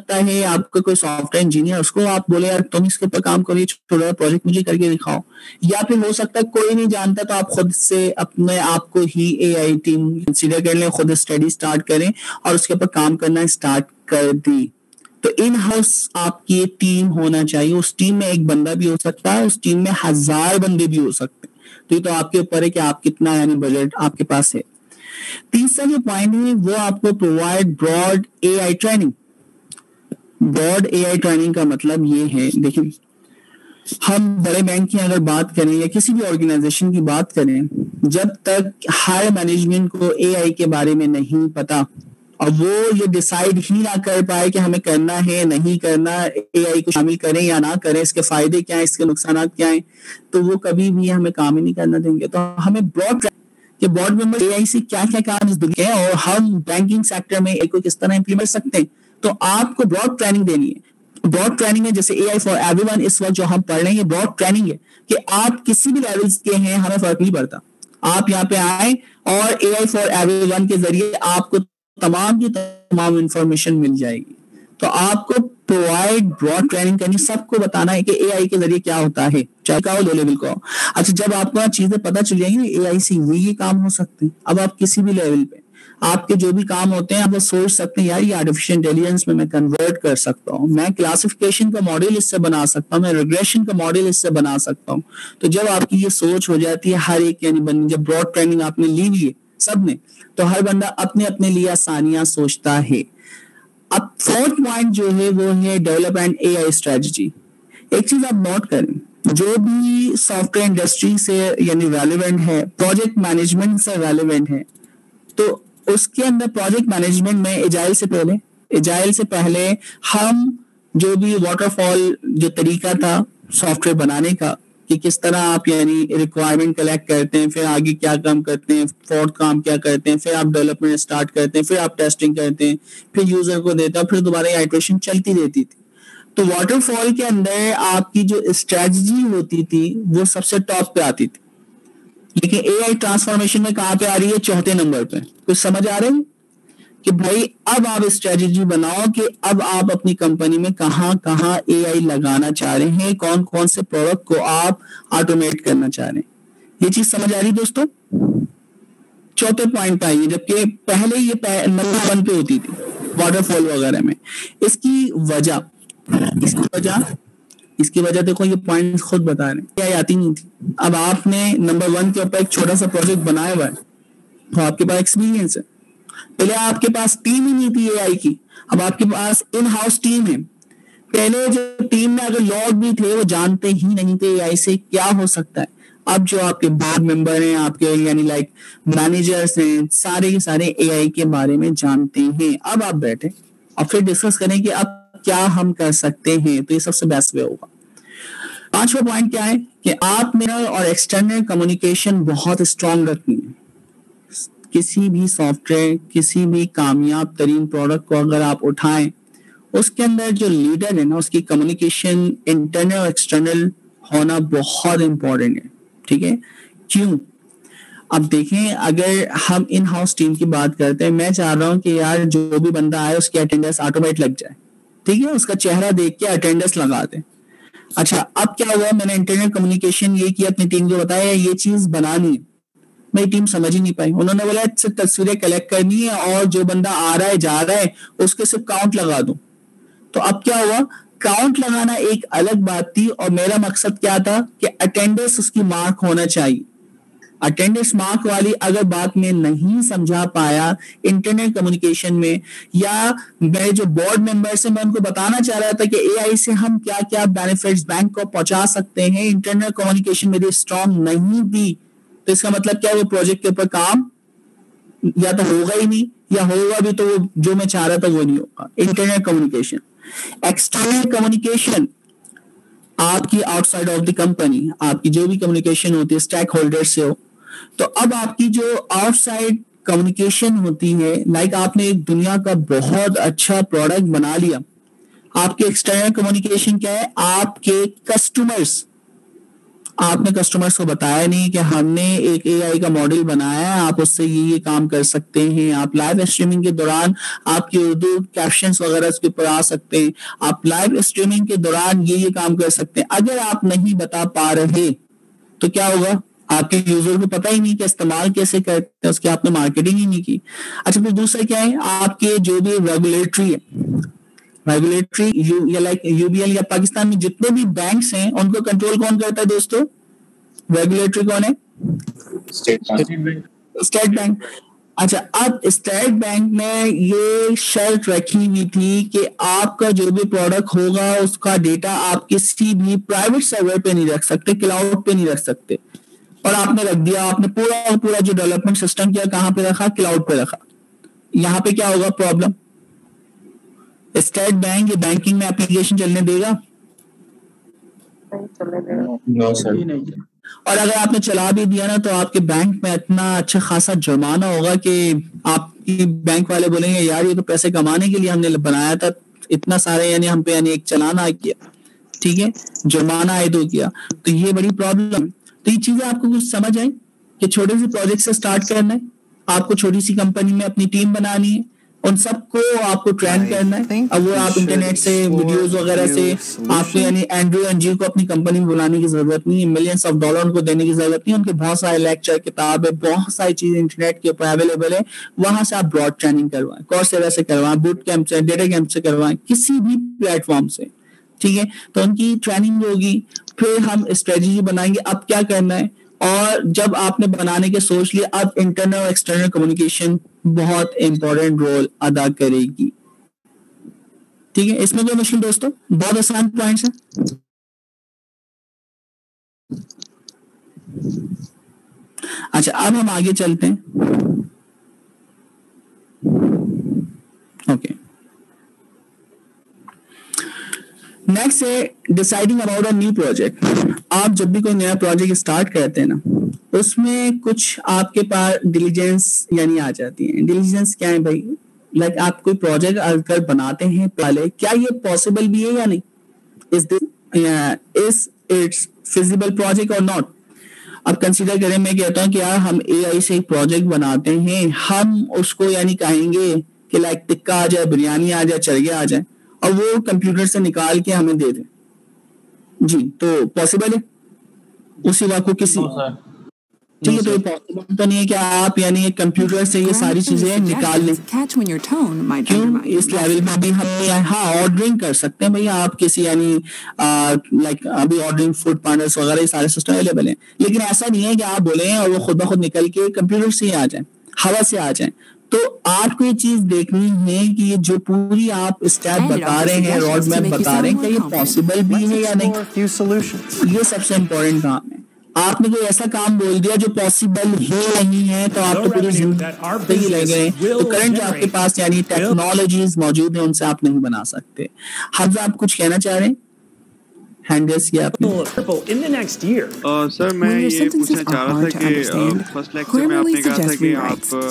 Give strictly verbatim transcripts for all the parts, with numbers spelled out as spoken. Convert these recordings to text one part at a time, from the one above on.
सकता है आपका कोई सॉफ्टवेयर इंजीनियर, उसको आप बोले यार तुम इसके ऊपर काम करो, छोटा प्रोजेक्ट मुझे करके दिखाओ। या फिर हो सकता है कोई नहीं जानता तो आप खुद से अपने आप को ही एआई टीम कंसीडर कर लें, खुद स्टडी स्टार्ट करें और उसके ऊपर काम करना स्टार्ट कर दी। तो इन हाउस आपकी टीम होना चाहिए। उस टीम में एक बंदा भी हो सकता है, उस टीम में हजार बंदे भी हो सकते हैं। तो ये तो आपके ऊपर है कि आप कितना यानी बजट आपके पास है। तीसरा जो पॉइंट है वो आपको provide broad AI training. Broad AI training का मतलब ये है, देखिए हम बड़े बैंक की अगर बात करें या किसी भी ऑर्गेनाइजेशन की बात करें, जब तक हायर मैनेजमेंट को एआई के बारे में नहीं पता और वो ये डिसाइड ही ना कर पाए कि हमें करना है नहीं करना, एआई को शामिल करें या ना करें, इसके फायदे क्या हैं, इसके नुकसान क्या हैं, तो वो कभी भी हमें काम ही नहीं करना देंगे। तो हमें ब्रॉड कि बोर्ड मेंबर एआई से क्या क्या काम इस दुनिया है और हम बैंकिंग सेक्टर में एआई को किस तरह इंप्लीमेंट सकते हैं, तो आपको ब्रॉड ट्रेनिंग देनी है। ब्रॉड ट्रेनिंग है जैसे एआई फॉर एवरीवन इस वक्त जो हम पढ़ रहे हैं, ब्रॉड ट्रेनिंग है कि आप किसी भी लेवल के हैं, हमें फर्क नहीं पड़ता, आप यहाँ पे आए और एआई फॉर एवरीवन के जरिए आपको तमाम की तमाम इंफॉर्मेशन मिल जाएगी। तो आपको प्रोवाइड ब्रॉड ट्रेनिंग करनी, सबको बताना है कि एआई के जरिए क्या होता है, चाहे का हो लो लेवल को। अच्छा, जब आपको चीजें पता चल जाएंगी एआई से ये ये काम हो सकते हैं, अब आप किसी भी लेवल पे आपके जो भी काम होते हैं आप वो सोच सकते हैं यार ये आर्टिफिशियल इंटेलिजेंस में मैं कन्वर्ट कर सकता हूँ, मैं क्लासिफिकेशन का मॉडल इससे बना सकता हूँ, मैं रिग्रेशन का मॉडल इससे बना सकता हूँ। तो जब आपकी ये सोच हो जाती है हर एक यानी बन, जब ब्रॉड ट्रेनिंग आपने ली हुई है सबने, तो हर बंदा अपने अपने लिए आसानियां सोचता है। अब फोर्थ पॉइंट जो है वो है डेवलपमेंट एआई स्ट्रेटजी। एक चीज आप नोट करें, जो भी सॉफ्टवेयर इंडस्ट्री से यानी रेलेवेंट है, प्रोजेक्ट मैनेजमेंट से रेलेवेंट है, तो उसके अंदर प्रोजेक्ट मैनेजमेंट में एजाइल से पहले एजाइल से पहले हम जो भी वाटरफॉल जो तरीका था सॉफ्टवेयर बनाने का कि किस तरह आप यानी रिक्वायरमेंट कलेक्ट करते हैं, फिर आगे क्या काम करते हैं, फोर्थ काम क्या करते हैं, फिर आप डेवलपमेंट स्टार्ट करते हैं, फिर आप टेस्टिंग करते हैं, फिर यूजर को देते हैं, फिर दोबारा आइटरेशन चलती रहती थी। तो वाटरफॉल के अंदर आपकी जो स्ट्रेटजी होती थी वो सबसे टॉप पे आती थी, लेकिन एआई ट्रांसफॉर्मेशन में कहां पे आ रही है, चौथे नंबर पे। कुछ समझ आ रही है कि भाई अब आप स्ट्रेटजी बनाओ कि अब आप अपनी कंपनी में कहां कहां एआई लगाना चाह रहे हैं, कौन कौन से प्रोडक्ट को आप ऑटोमेट करना चाह रहे हैं। ये चीज समझ आ रही दोस्तों? चौथे पॉइंट पे आई है, जबकि पहले ये नंबर वन पे होती थी वाटरफॉल वगैरह में। इसकी वजह इसकी वजह इसकी वजह देखो, ये पॉइंट खुद बता रहे हैं, क्या आती नहीं थी। अब आपने नंबर वन के ऊपर एक छोटा सा प्रोजेक्ट बनाया हुआ है तो आपके पास एक्सपीरियंस है, पहले आपके पास टीम ही नहीं थी एआई की, अब आपके पास इन हाउस टीम है। पहले जो टीम में अगर लोग भी थे वो जानते ही नहीं थे एआई से क्या हो सकता है। अब जो आपके बोर्ड मेंबर हैं, आपके यानी लाइक मैनेजर्स हैं, सारे के सारे एआई के बारे में जानते हैं। अब आप बैठे और फिर डिस्कस करें कि अब क्या हम कर सकते हैं, तो ये सबसे बेस्ट वे होगा। पांचवा पॉइंट क्या है कि आप इंटरनल और एक्सटर्नल कम्युनिकेशन बहुत स्ट्रांग रखनी है। किसी भी सॉफ्टवेयर, किसी भी कामयाब तरीन प्रोडक्ट को अगर आप उठाएं, उसके अंदर जो लीडर है ना, उसकी कम्युनिकेशन इंटरनल और एक्सटर्नल होना बहुत इंपॉर्टेंट है। ठीक है, क्यों? अब देखें, अगर हम इन हाउस टीम की बात करते हैं, मैं चाह रहा हूं कि यार जो भी बंदा आए उसकी अटेंडेंस ऑटोमेट लग जाए, ठीक है, उसका चेहरा देख के अटेंडेंस लगा दे। अच्छा, अब क्या हुआ, मैंने इंटरनल कम्युनिकेशन ये किया, अपनी टीम को बताया ये चीज बनानी है, मेरी टीम समझ ही नहीं पाई। उन्होंने बोला सिर्फ तस्वीरें कलेक्ट करनी है और जो बंदा आ रहा है जा रहा है उसके सिर्फ काउंट लगा दो। तो अब क्या हुआ, काउंट लगाना एक अलग बात थी और मेरा मकसद क्या था कि अटेंडेंस उसकी मार्क होना चाहिए। अटेंडेंस मार्क वाली अगर बात में नहीं समझा पाया इंटरनेट कम्युनिकेशन में, या मेरे जो बोर्ड मेंबर्स हैं मैं उनको बताना चाह रहा था कि एआई से हम क्या क्या बेनिफिट्स बैंक को पहुंचा सकते हैं, इंटरनेट कम्युनिकेशन मेरी स्ट्रांग नहीं थी, तो इसका मतलब क्या, वो प्रोजेक्ट के ऊपर काम या तो होगा ही नहीं, या होगा भी तो वो जो मैं चाह रहा था वो नहीं होगा। Internet communication. एक्सटर्नल कम्युनिकेशन, आपकी आउटसाइड ऑफ द कंपनी, आपकी जो भी कम्युनिकेशन होती है स्टेक होल्डर से हो, तो अब आपकी जो आउटसाइड कम्युनिकेशन होती है, लाइक आपने एक दुनिया का बहुत अच्छा प्रोडक्ट बना लिया, आपके एक्सटर्नल कम्युनिकेशन क्या है, आपके कस्टमर्स आपने कस्टमर्स को बताया नहीं कि हमने एक एआई का मॉडल बनाया है, आप उससे ये ये काम कर सकते हैं। आप लाइव स्ट्रीमिंग के दौरान आपकी उर्दू कैप्शंस वगैरह उसके ऊपर आ सकते हैं। आप लाइव स्ट्रीमिंग के दौरान ये ये काम कर सकते हैं। अगर आप नहीं बता पा रहे तो क्या होगा, आपके यूजर को पता ही नहीं कि इस्तेमाल कैसे करते हैं, उसकी आपने मार्केटिंग ही नहीं की। अच्छा, फिर दूसरा क्या है, आपके जो भी रेगुलेटरी है, रेगुलेटरी यू या लाइक यूबीएल या पाकिस्तान में जितने भी बैंक्स हैं उनको कंट्रोल कौन करता है दोस्तों? रेगुलेटरी कौन है? State Bank. State Bank. अच्छा, अब स्टेट बैंक ने ये शर्त रखी हुई थी कि आपका जो भी प्रोडक्ट होगा उसका डेटा आप किसी भी प्राइवेट सर्वर पे नहीं रख सकते, क्लाउड पे नहीं रख सकते, और आपने रख दिया। आपने पूरा पूरा जो डेवलपमेंट सिस्टम किया कहां पे रखा? क्लाउड पे रखा। यहाँ पे क्या होगा प्रॉब्लम? स्टेट बैंक ये बैंकिंग में एप्लीकेशन चलने देगा? No sir. और अगर आपने चला भी दिया ना तो आपके बैंक में इतना अच्छा खासा जुर्माना होगा कि आपकी बैंक वाले बोलेंगे यार ये तो पैसे कमाने के लिए हमने बनाया था, इतना सारे यानी हम पे यानी एक चलान आ गया, ठीक है, जुर्माना आयद हो गया। तो ये बड़ी प्रॉब्लम। तो ये चीजें आपको कुछ समझ आई कि छोटे से प्रोजेक्ट से स्टार्ट करना है, आपको छोटी सी कंपनी में अपनी टीम बनानी है, उन सबको आपको ट्रेन करना है। अब वो आप इंटरनेट से वीडियोस वगैरह से आपको यानी एंड्रू एंड जी को अपनी कंपनी में बुलाने की जरूरत नहीं है, मिलियंस ऑफ डॉलर उनको देने की जरूरत नहीं है। उनके बहुत सारे लेक्चर, किताब है, बहुत सारी चीजें इंटरनेट के ऊपर अवेलेबल है, वहां से आप ब्रॉड ट्रेनिंग करवाएं, कोर्सेरा से करवाएं, बूट कैंप से, डेटा कैंप से करवाएं, किसी भी प्लेटफॉर्म से, ठीक है। तो उनकी ट्रेनिंग होगी, फिर हम स्ट्रेटेजी बनाएंगे अब क्या करना है। और जब आपने बनाने के सोच लिया, अब इंटरनल और एक्सटर्नल कम्युनिकेशन बहुत इंपॉर्टेंट रोल अदा करेगी, ठीक है। इसमें कोई मुश्किल दोस्तों, बहुत आसान पॉइंट्स हैं। अच्छा, अब हम आगे चलते हैं। ओके, नेक्स्ट है deciding about a new project. आप जब भी कोई नया प्रोजेक्ट स्टार्ट करते हैं ना, उसमें कुछ आपके पास डिलीजेंस यानी आ जाती है। डिलीजेंस क्या है भाई? लाइक like आप कोई प्रोजेक्ट अगर बनाते हैं पहले, क्या ये पॉसिबल भी है या नहीं? Is this is it's feasible project और नॉट? अब कंसीडर करें, मैं कहता हूँ कि यार हम एआई से एक प्रोजेक्ट बनाते हैं, हम उसको यानी कहेंगे कि लाइक टिक्का आ जाए, बिरयानी आ जाए, चरगे आ जाए, और वो कंप्यूटर से निकाल के हमें दे दे जी, तो पॉसिबल है उसी वक्त को किसी? ठीक है, तो ये पॉसिबल तो नहीं है कि आप यानी एक कंप्यूटर से ये सारी चीजें निकाल लें। क्यों? इस लेवल में भी हम हाँ ऑर्डरिंग कर सकते हैं भैया, आप किसी यानी लाइक अभी ऑर्डरिंग फूड पार्टनर्स वगैरह ये सारे सिस्टम अवेलेबल हैं, लेकिन ऐसा नहीं है कि आप बोले और वो खुद ब खुद निकल के कंप्यूटर से ही आ जाए, हवा से आ जाए। तो आपको ये चीज देखनी है कि ये जो पूरी आप स्टेप बता रहे हैं, रोड मैप बता रहे हैं, क्या ये पॉसिबल भी है या नहीं? ये सबसे इम्पोर्टेंट काम है। आपने कोई ऐसा काम बोल दिया जो पॉसिबल ही नहीं है तो आपको पूरी जिंदगी लग गए। तो करंट जो आपके पास यानी टेक्नोलॉजीज मौजूद है उनसे आप नहीं बना सकते। हमजा, आप कुछ कहना चाह रहे हैं? हैंडल्स किया आपने। in the next year. Uh, sir मैं ये पूछना चाह रहा था कि फर्स्ट लेक्चर में आपने कहा था कि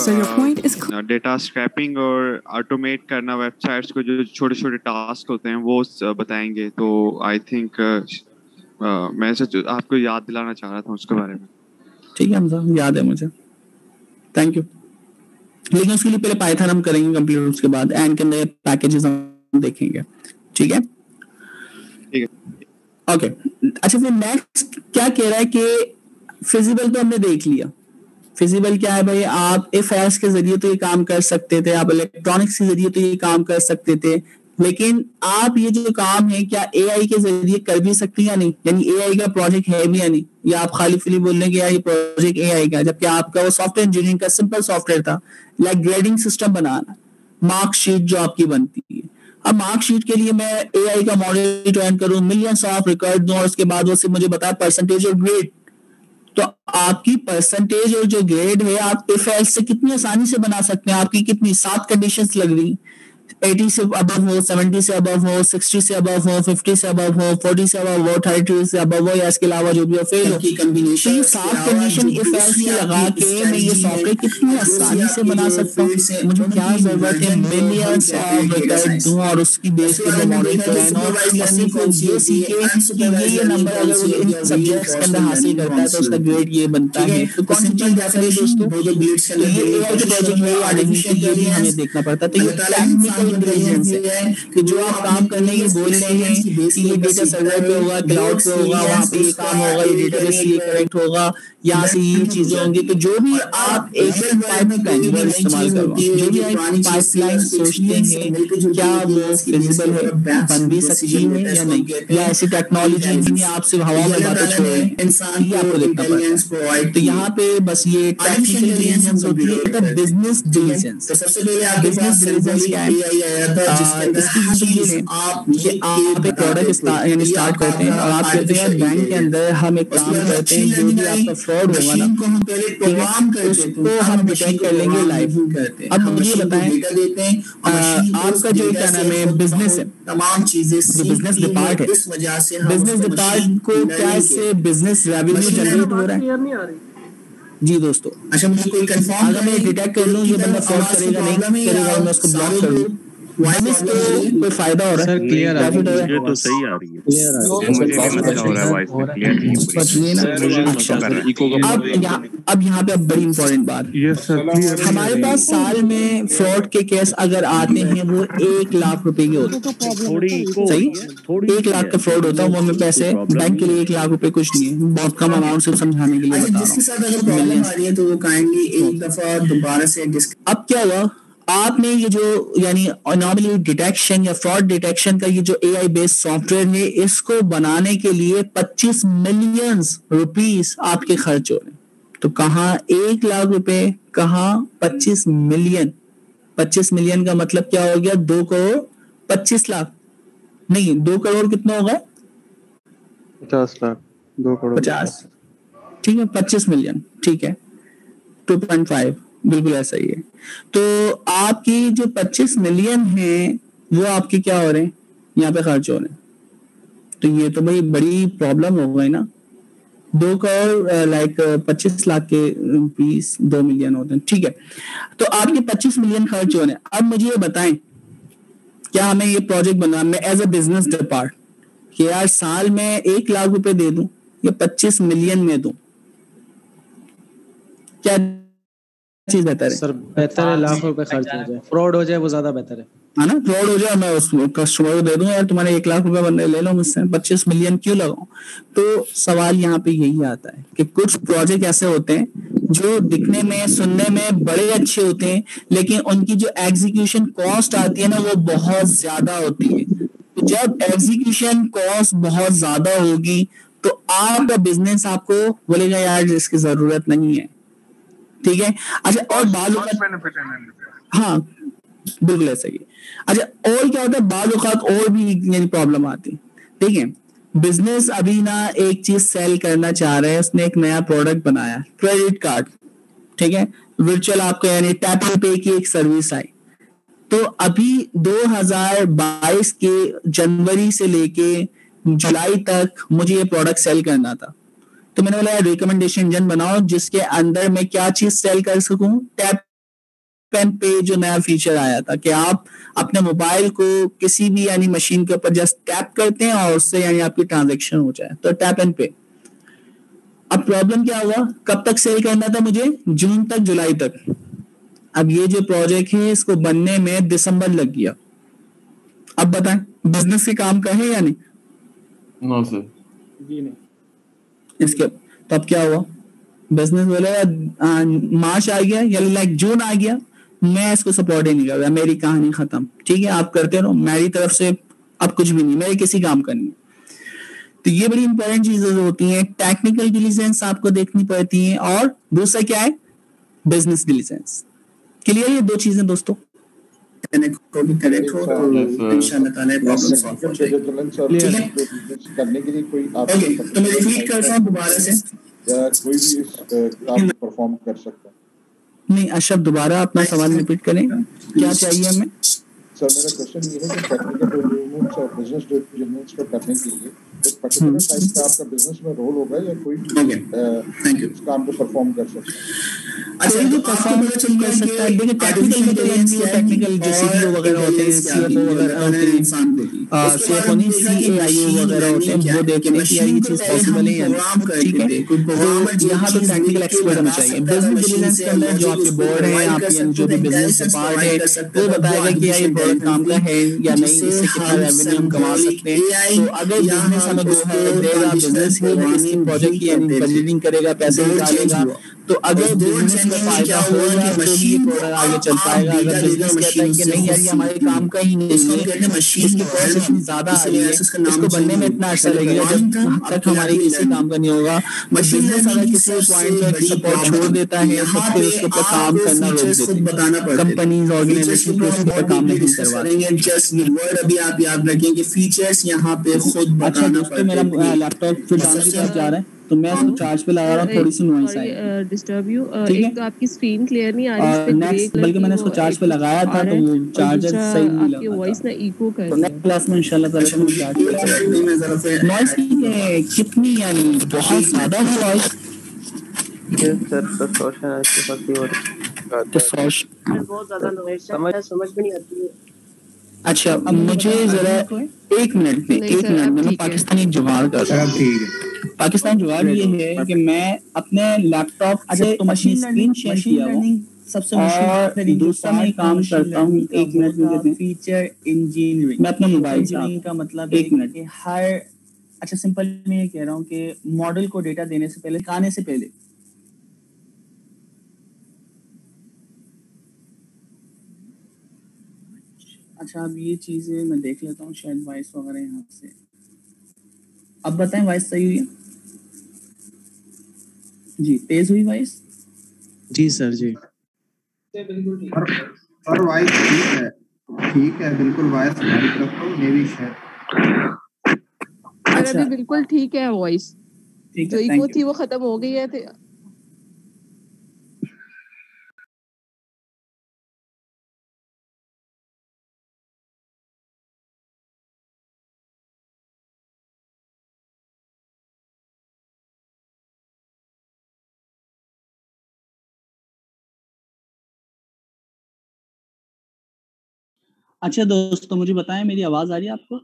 आप डेटा स्क्रैपिंग और ऑटोमेट करना वेबसाइट्स को जो छोटे छोटे टास्क होते हैं वो बताएंगे, तो आई थिंक मैं आपको याद दिलाना चाह रहा था उसके बारे में। ठीक है हमजा, याद है मुझे, थैंक यू। लेकिन उसके लिए पहले पाइथन हम करेंगे कंप्लीट, उसके बाद एंड के अंदर पैकेजेस हम देखेंगे, ठीक है ठीक है ओके okay. अच्छा, फिर नेक्स्ट क्या कह रहा है कि फिजिबल तो हमने देख लिया। फिजिबल क्या है भाई? आप एफ एस के जरिए तो ये काम कर सकते थे, आप इलेक्ट्रॉनिक्स के जरिए तो ये काम कर सकते थे, लेकिन आप ये जो काम है क्या एआई के जरिए कर भी सकते हैं या नहीं? यानी एआई का प्रोजेक्ट है भी या नहीं? या आप खाली फिली बोल रहे हैं कि यार ये प्रोजेक्ट एआई का, जबकि आपका वो सॉफ्टवेयर इंजीनियरिंग का सिंपल सॉफ्टवेयर था, लाइक ग्रेडिंग सिस्टम बनाना, मार्कशीट जो आपकी बनती है। अब मार्कशीट के लिए मैं एआई का मॉडल ट्रेन करूं, मिलियंस ऑफ रिकॉर्ड दूं और उसके बाद वो सिर्फ मुझे बताए परसेंटेज और ग्रेड, तो आपकी परसेंटेज और जो ग्रेड है आप इफ एल्स से कितनी आसानी से बना सकते हैं। आपकी कितनी सात कंडीशंस लग रही, अस्सी से अबव हो, सत्तर से अबव हो, साठ से अबव हो, पचास से अबव हो, चालीस से अबव हो, तीस से अबव हो, या इसके अलावा जो भी हो फेल हो। तो ये सात कंडीशन इफ एल्स की लगा के मैं ये सॉफ्टवेयर कितनी आसानी से बना सकता हूँ। मुझे क्या जरूरत है, मिलियंस ऑफ रिकॉर्ड दूं और उसकी बेस पे मॉडल ट्रेन हो, और को ये सीखे कि ये ये नंबर अगर वो इन सब्जेक्ट्स के अंदर हासिल करता है तो उसका ग्रेड ये बनता है। तो कौन सी चीज बात करें दोस्तों, तो ये एआई के प्रोजेक्ट में आर्टिफिशियल ये भी हमें देखना पड़ता है। तो ये टेक्निकल इंटेलिजेंस है कि जो आप काम करने की बोल रहे हैं कि ये डेटा सर्वर पे होगा, क्लाउड पे होगा, वहाँ पे ये काम होगा, ये डेटाबेस ये कनेक्ट होगा, यहाँ से ये चीजें होंगी। तो जो भी आप एक पाइपलाइन वर्ड इस्तेमाल करो, जो भी आप पाइपलाइन सोचते हैं क्या वो फिजिबल है, बन भी सकती है या नहीं, या ऐसी टेक्नोलॉजी नहीं आप सिर्फ हवा में बातें छोड़ रहे हैं, ये आपको देखना पड़ता है। तो यहाँ पे बस ये टेक्निकल डिलीजेंस होती है, बिजनेस डिलीजेंस। बिजनेस डिलीजेंस क्या है, इसकी चीज है कि आप एक प्रोडक्ट यानी स्टार्ट करते हैं और आप कहते हैं बैंक के अंदर हम एक काम करते हैं, जो भी आपका फ्रॉड होगा ना उसको हम डिटेक्ट कर लेंगे लाइव। अब मुझे बताएं आपका जो क्या नाम है बिजनेस है, तमाम चीजें जो बिजनेस डिपार्ट है, बिजनेस डिपार्ट को क्या इससे बिजनेस रेवेन्यू जनरेट हो रहा है? जी दोस्तों, अच्छा मुझे कोई कंफर्म, अगर मैं डिटेक्ट कर लूं ये बंदा फ्रॉड करेगा नहीं करेगा, मैं उसको ब्लॉक कर दूं, बिजनेस को कोई फायदा हो रहा है? सर क्लियर आ रही है, ये तो सही आ रही है, क्लियर आ रही है, मुझे नहीं समझ हो रहा है वॉइस में क्लियर नहीं है पूरी। अब यहाँ अब यहाँ पे अब बड़ी इंपॉर्टेंट बात, हमारे पास साल में फ्रॉड के केस अगर आते हैं वो एक लाख रुपए के होते हैं, सही एक लाख का फ्रॉड होता है, वो हमें पैसे बैंक के लिए एक लाख रुपए कुछ नहीं है, बहुत कम अमाउंट से समझाने के लिए बता रहा हूँ। तो वो काइंडली एक दफा दोबारा से। अब क्या हुआ, आपने ये जो यानी अनोमली डिटेक्शन या फ्रॉड डिटेक्शन का ये जो एआई बेस्ड सॉफ्टवेयर है, इसको बनाने के लिए पच्चीस मिलियन रुपीस आपके खर्च हो रहे हैं। तो कहाँ एक लाख रुपए, कहाँ पच्चीस मिलियन। पच्चीस मिलियन का मतलब क्या हो गया, दो करोड़ पच्चीस लाख नहीं, दो करोड़ कितना होगा, पचास लाख, दो करोड़ पचास, ठीक है, पच्चीस मिलियन, ठीक है, टू पॉइंट फाइव, बिल्कुल ऐसा ही है। तो आपकी जो पच्चीस मिलियन है वो आपके क्या हो रहे हैं, यहाँ पे खर्च हो रहे हैं। तो ये तो भाई बड़ी प्रॉब्लम हो गई ना, दो करोड़ लाइक पच्चीस लाख के रुपीस दो मिलियन होते हैं, ठीक है। तो आपके पच्चीस मिलियन खर्च हो रहे हैं। अब मुझे ये बताएं, क्या हमें ये प्रोजेक्ट बना, मैं एज अ बिजनेस डिपार्ट कि यार साल में एक लाख रुपए दे दूं या पच्चीस मिलियन में दूं, क्या चीज बेहतर है? सर बेहतर है लाख रुपए खर्च हो जाए, फ्रॉड हो जाए वो ज्यादा बेहतर है, है ना, फ्रॉड हो जाए मैं उस कस्टमर को दे दूं यार तुम्हारे एक लाख रुपए बंदे ले लो मुझसे, पच्चीस मिलियन क्यों लगाऊं? तो सवाल यहाँ पे यही आता है कि कुछ प्रोजेक्ट ऐसे होते हैं जो दिखने में सुनने में बड़े अच्छे होते हैं, लेकिन उनकी जो एग्जीक्यूशन कॉस्ट आती है ना वो बहुत ज्यादा होती है। तो जब एग्जीक्यूशन कॉस्ट बहुत ज्यादा होगी तो आपका बिजनेस आपको बोलेगा यार इसकी जरूरत नहीं है, ठीक है। अच्छा, और बाल हाँ बिल्कुल ऐसा ही। अच्छा, और क्या होता है, बाल औकात और भी यानी प्रॉब्लम आती है, ठीक है। बिजनेस अभी ना एक चीज सेल करना चाह रहा है, उसने एक नया प्रोडक्ट बनाया, क्रेडिट कार्ड, ठीक है, वर्चुअल आपको यानी टैप एंड पे की एक सर्विस आई। तो अभी दो हज़ार बाईस के जनवरी से लेके जुलाई तक मुझे ये प्रोडक्ट सेल करना था। तो मैंने बोला रिकमेंडेशन इंजन बनाओ जिसके अंदर मैं क्या चीज सेल कर सकूं, टैप एंड पे जो नया फीचर आया था कि आप अपने मोबाइल को किसी भी यानी मशीन के ऊपर जस्ट टैप करते हैं और उससे यानी आपकी ट्रांजैक्शन हो जाए, तो टैप एंड पे। अब प्रॉब्लम क्या हुआ, कब तक सेल करना था मुझे, जून तक जुलाई तक। अब ये जो प्रोजेक्ट है इसको बनने में दिसंबर लग गया। अब बताएं बिजनेस के काम का है या नहीं? नो सर, जी नहीं। इसके तो अब क्या हुआ, बिजनेस बोले मार्च आ गया या लाइक जून आ गया, मैं इसको सपोर्ट ही नहीं कर रहा, मेरी कहानी खत्म, ठीक है, आप करते रहो, मेरी तरफ से अब कुछ भी नहीं, मेरे किसी काम का नहीं। तो ये बड़ी इंपॉर्टेंट चीजें होती हैं, टेक्निकल डिलीजेंस आपको देखनी पड़ती है, और दूसरा क्या है, बिजनेस डिलीजेंस। क्लियर ये दो चीजें दोस्तों, करेक्ट हो तो इंशाल्लाह ताला प्रॉब्लम सॉल्व हो जाएगी, ठीक है। करने के लिए कोई आप ओके, तो मैं रिपीट करता हूं दोबारा से, कोई भी काम परफॉर्म कर सकता है? नहीं अशरफ दोबारा अपना सवाल रिपीट करें, क्या चाहिए हमें? सर मेरा क्वेश्चन ये है कि टेक्निकल डेवलपमेंट्स और बिजनेस डेवलपमेंट्स को करने के लिए एक पर्टिकुलर टाइप का आपका बिजनेस में रोल होगा या कोई भी इस काम को परफॉर्म कर सकता है? अच्छा ये परफॉर्म कर सकता है। देखिए टेक्निकल इंटेलिजेंस या टेक्निकल जो सीईओ वगैरह होते हैं, सीएफओ वगैरह होते हैं, सीएफओ नहीं सीएआईओ वगैरह होते हैं, वो देखते हैं कि यार ये चीज पॉसिबल है या नहीं, ठीक है। तो यहाँ तो टेक्निकल एक्सपर्ट होना चाहिए। बिजनेस इंटेलिजेंस के अंदर जो आपके बोर्ड है, आपके जो भी बिजनेस पार्ट है, वो बताएगा कि यार ये प्रोडक्ट काम का है या नहीं, इससे कितना रेवेन्यू हम कमा सकते हैं। तो अगर बिजनेस हमें गो हेड देगा, बिजनेस ही इसकी प्रोजेक्ट की बजटिंग करेगा, पैसे निकालेगा, तो अगर बिजनेस में फायदा होगा तो भी प्रोडक्ट आगे चल पाएगा। अगर बिजनेस कहता है कि नहीं यार ये हमारे काम का ही नहीं है, इसकी कॉस्ट इतनी ज्यादा आ रही है, इसको बनने में इतना अच्छा लगेगा, जब तक हमारे किसी काम का नहीं होगा। बिजनेस अगर किसी पॉइंट पर सपोर्ट छोड़ देता है तो फिर उसके ऊपर काम करना रोक देते हैं कंपनीज, ऑर्गेनाइजेशन उसके ऊपर काम नहीं करवाते। जस्ट ये वर्ड अभी आप याद रखें कि फीचर्स यहाँ पे खुद अच्छा दोस्तों, मेरा लैपटॉप फिर डाउन की तरफ जा रहा है तो मैं इसको चार्ज पे लगा रहा हूँ, थोड़ी सी नॉइस आई है, डिस्टर्ब यू। एक तो आपकी स्क्रीन क्लियर नहीं आ रही, नेक्स्ट बल्कि मैंने इसको चार्ज पे लगाया था तो वो चार्जर सही नहीं लगा, आपकी वॉइस ना इको कर रही है। नेक्स्ट क्लास में इंशाल्लाह ताला मैं चार्ज पे लगाऊंगा। नॉइस की कितनी यानी बहुत ज्यादा है नॉइस। यस सर, डिस्टॉर्शन ऐसे होती हो रही है, डिस्टॉर्शन बहुत ज्यादा नॉइस समझ समझ में नहीं आती है। अच्छा अब मुझे जरा एक मिनट में एक मिनट में मैं पाकिस्तानी जुगाड़ कर रहा हूँ। पाकिस्तान जुगाड़ ये है कि मैं अपने लैपटॉप से मशीन स्क्रीन शेयर किया हुआ सबसे और दूसरा मैं काम करता हूँ। एक मिनट में फीचर इंजीनियरिंग मैं अपने मोबाइल से का मतलब एक मिनट के हर अच्छा सिंपल मैं ये कह रहा हूँ कि मॉडल को डेटा देने से पहले खाने से पहले अच्छा अब ये चीजें मैं देख लेता हूँ, शायद वॉइस वगैरह यहाँ से। अब बताएं वॉइस सही हुई है जी? तेज हुई वॉइस? जी सर जी और वॉइस ठीक है, ठीक है बिल्कुल वॉइस हमारी तरफ तो मेरी शायद अच्छा अभी बिल्कुल ठीक है वॉइस, जो इको थी वो खत्म हो गई है। अच्छा दोस्तों मुझे बताएं मेरी आवाज आ रही है आपको?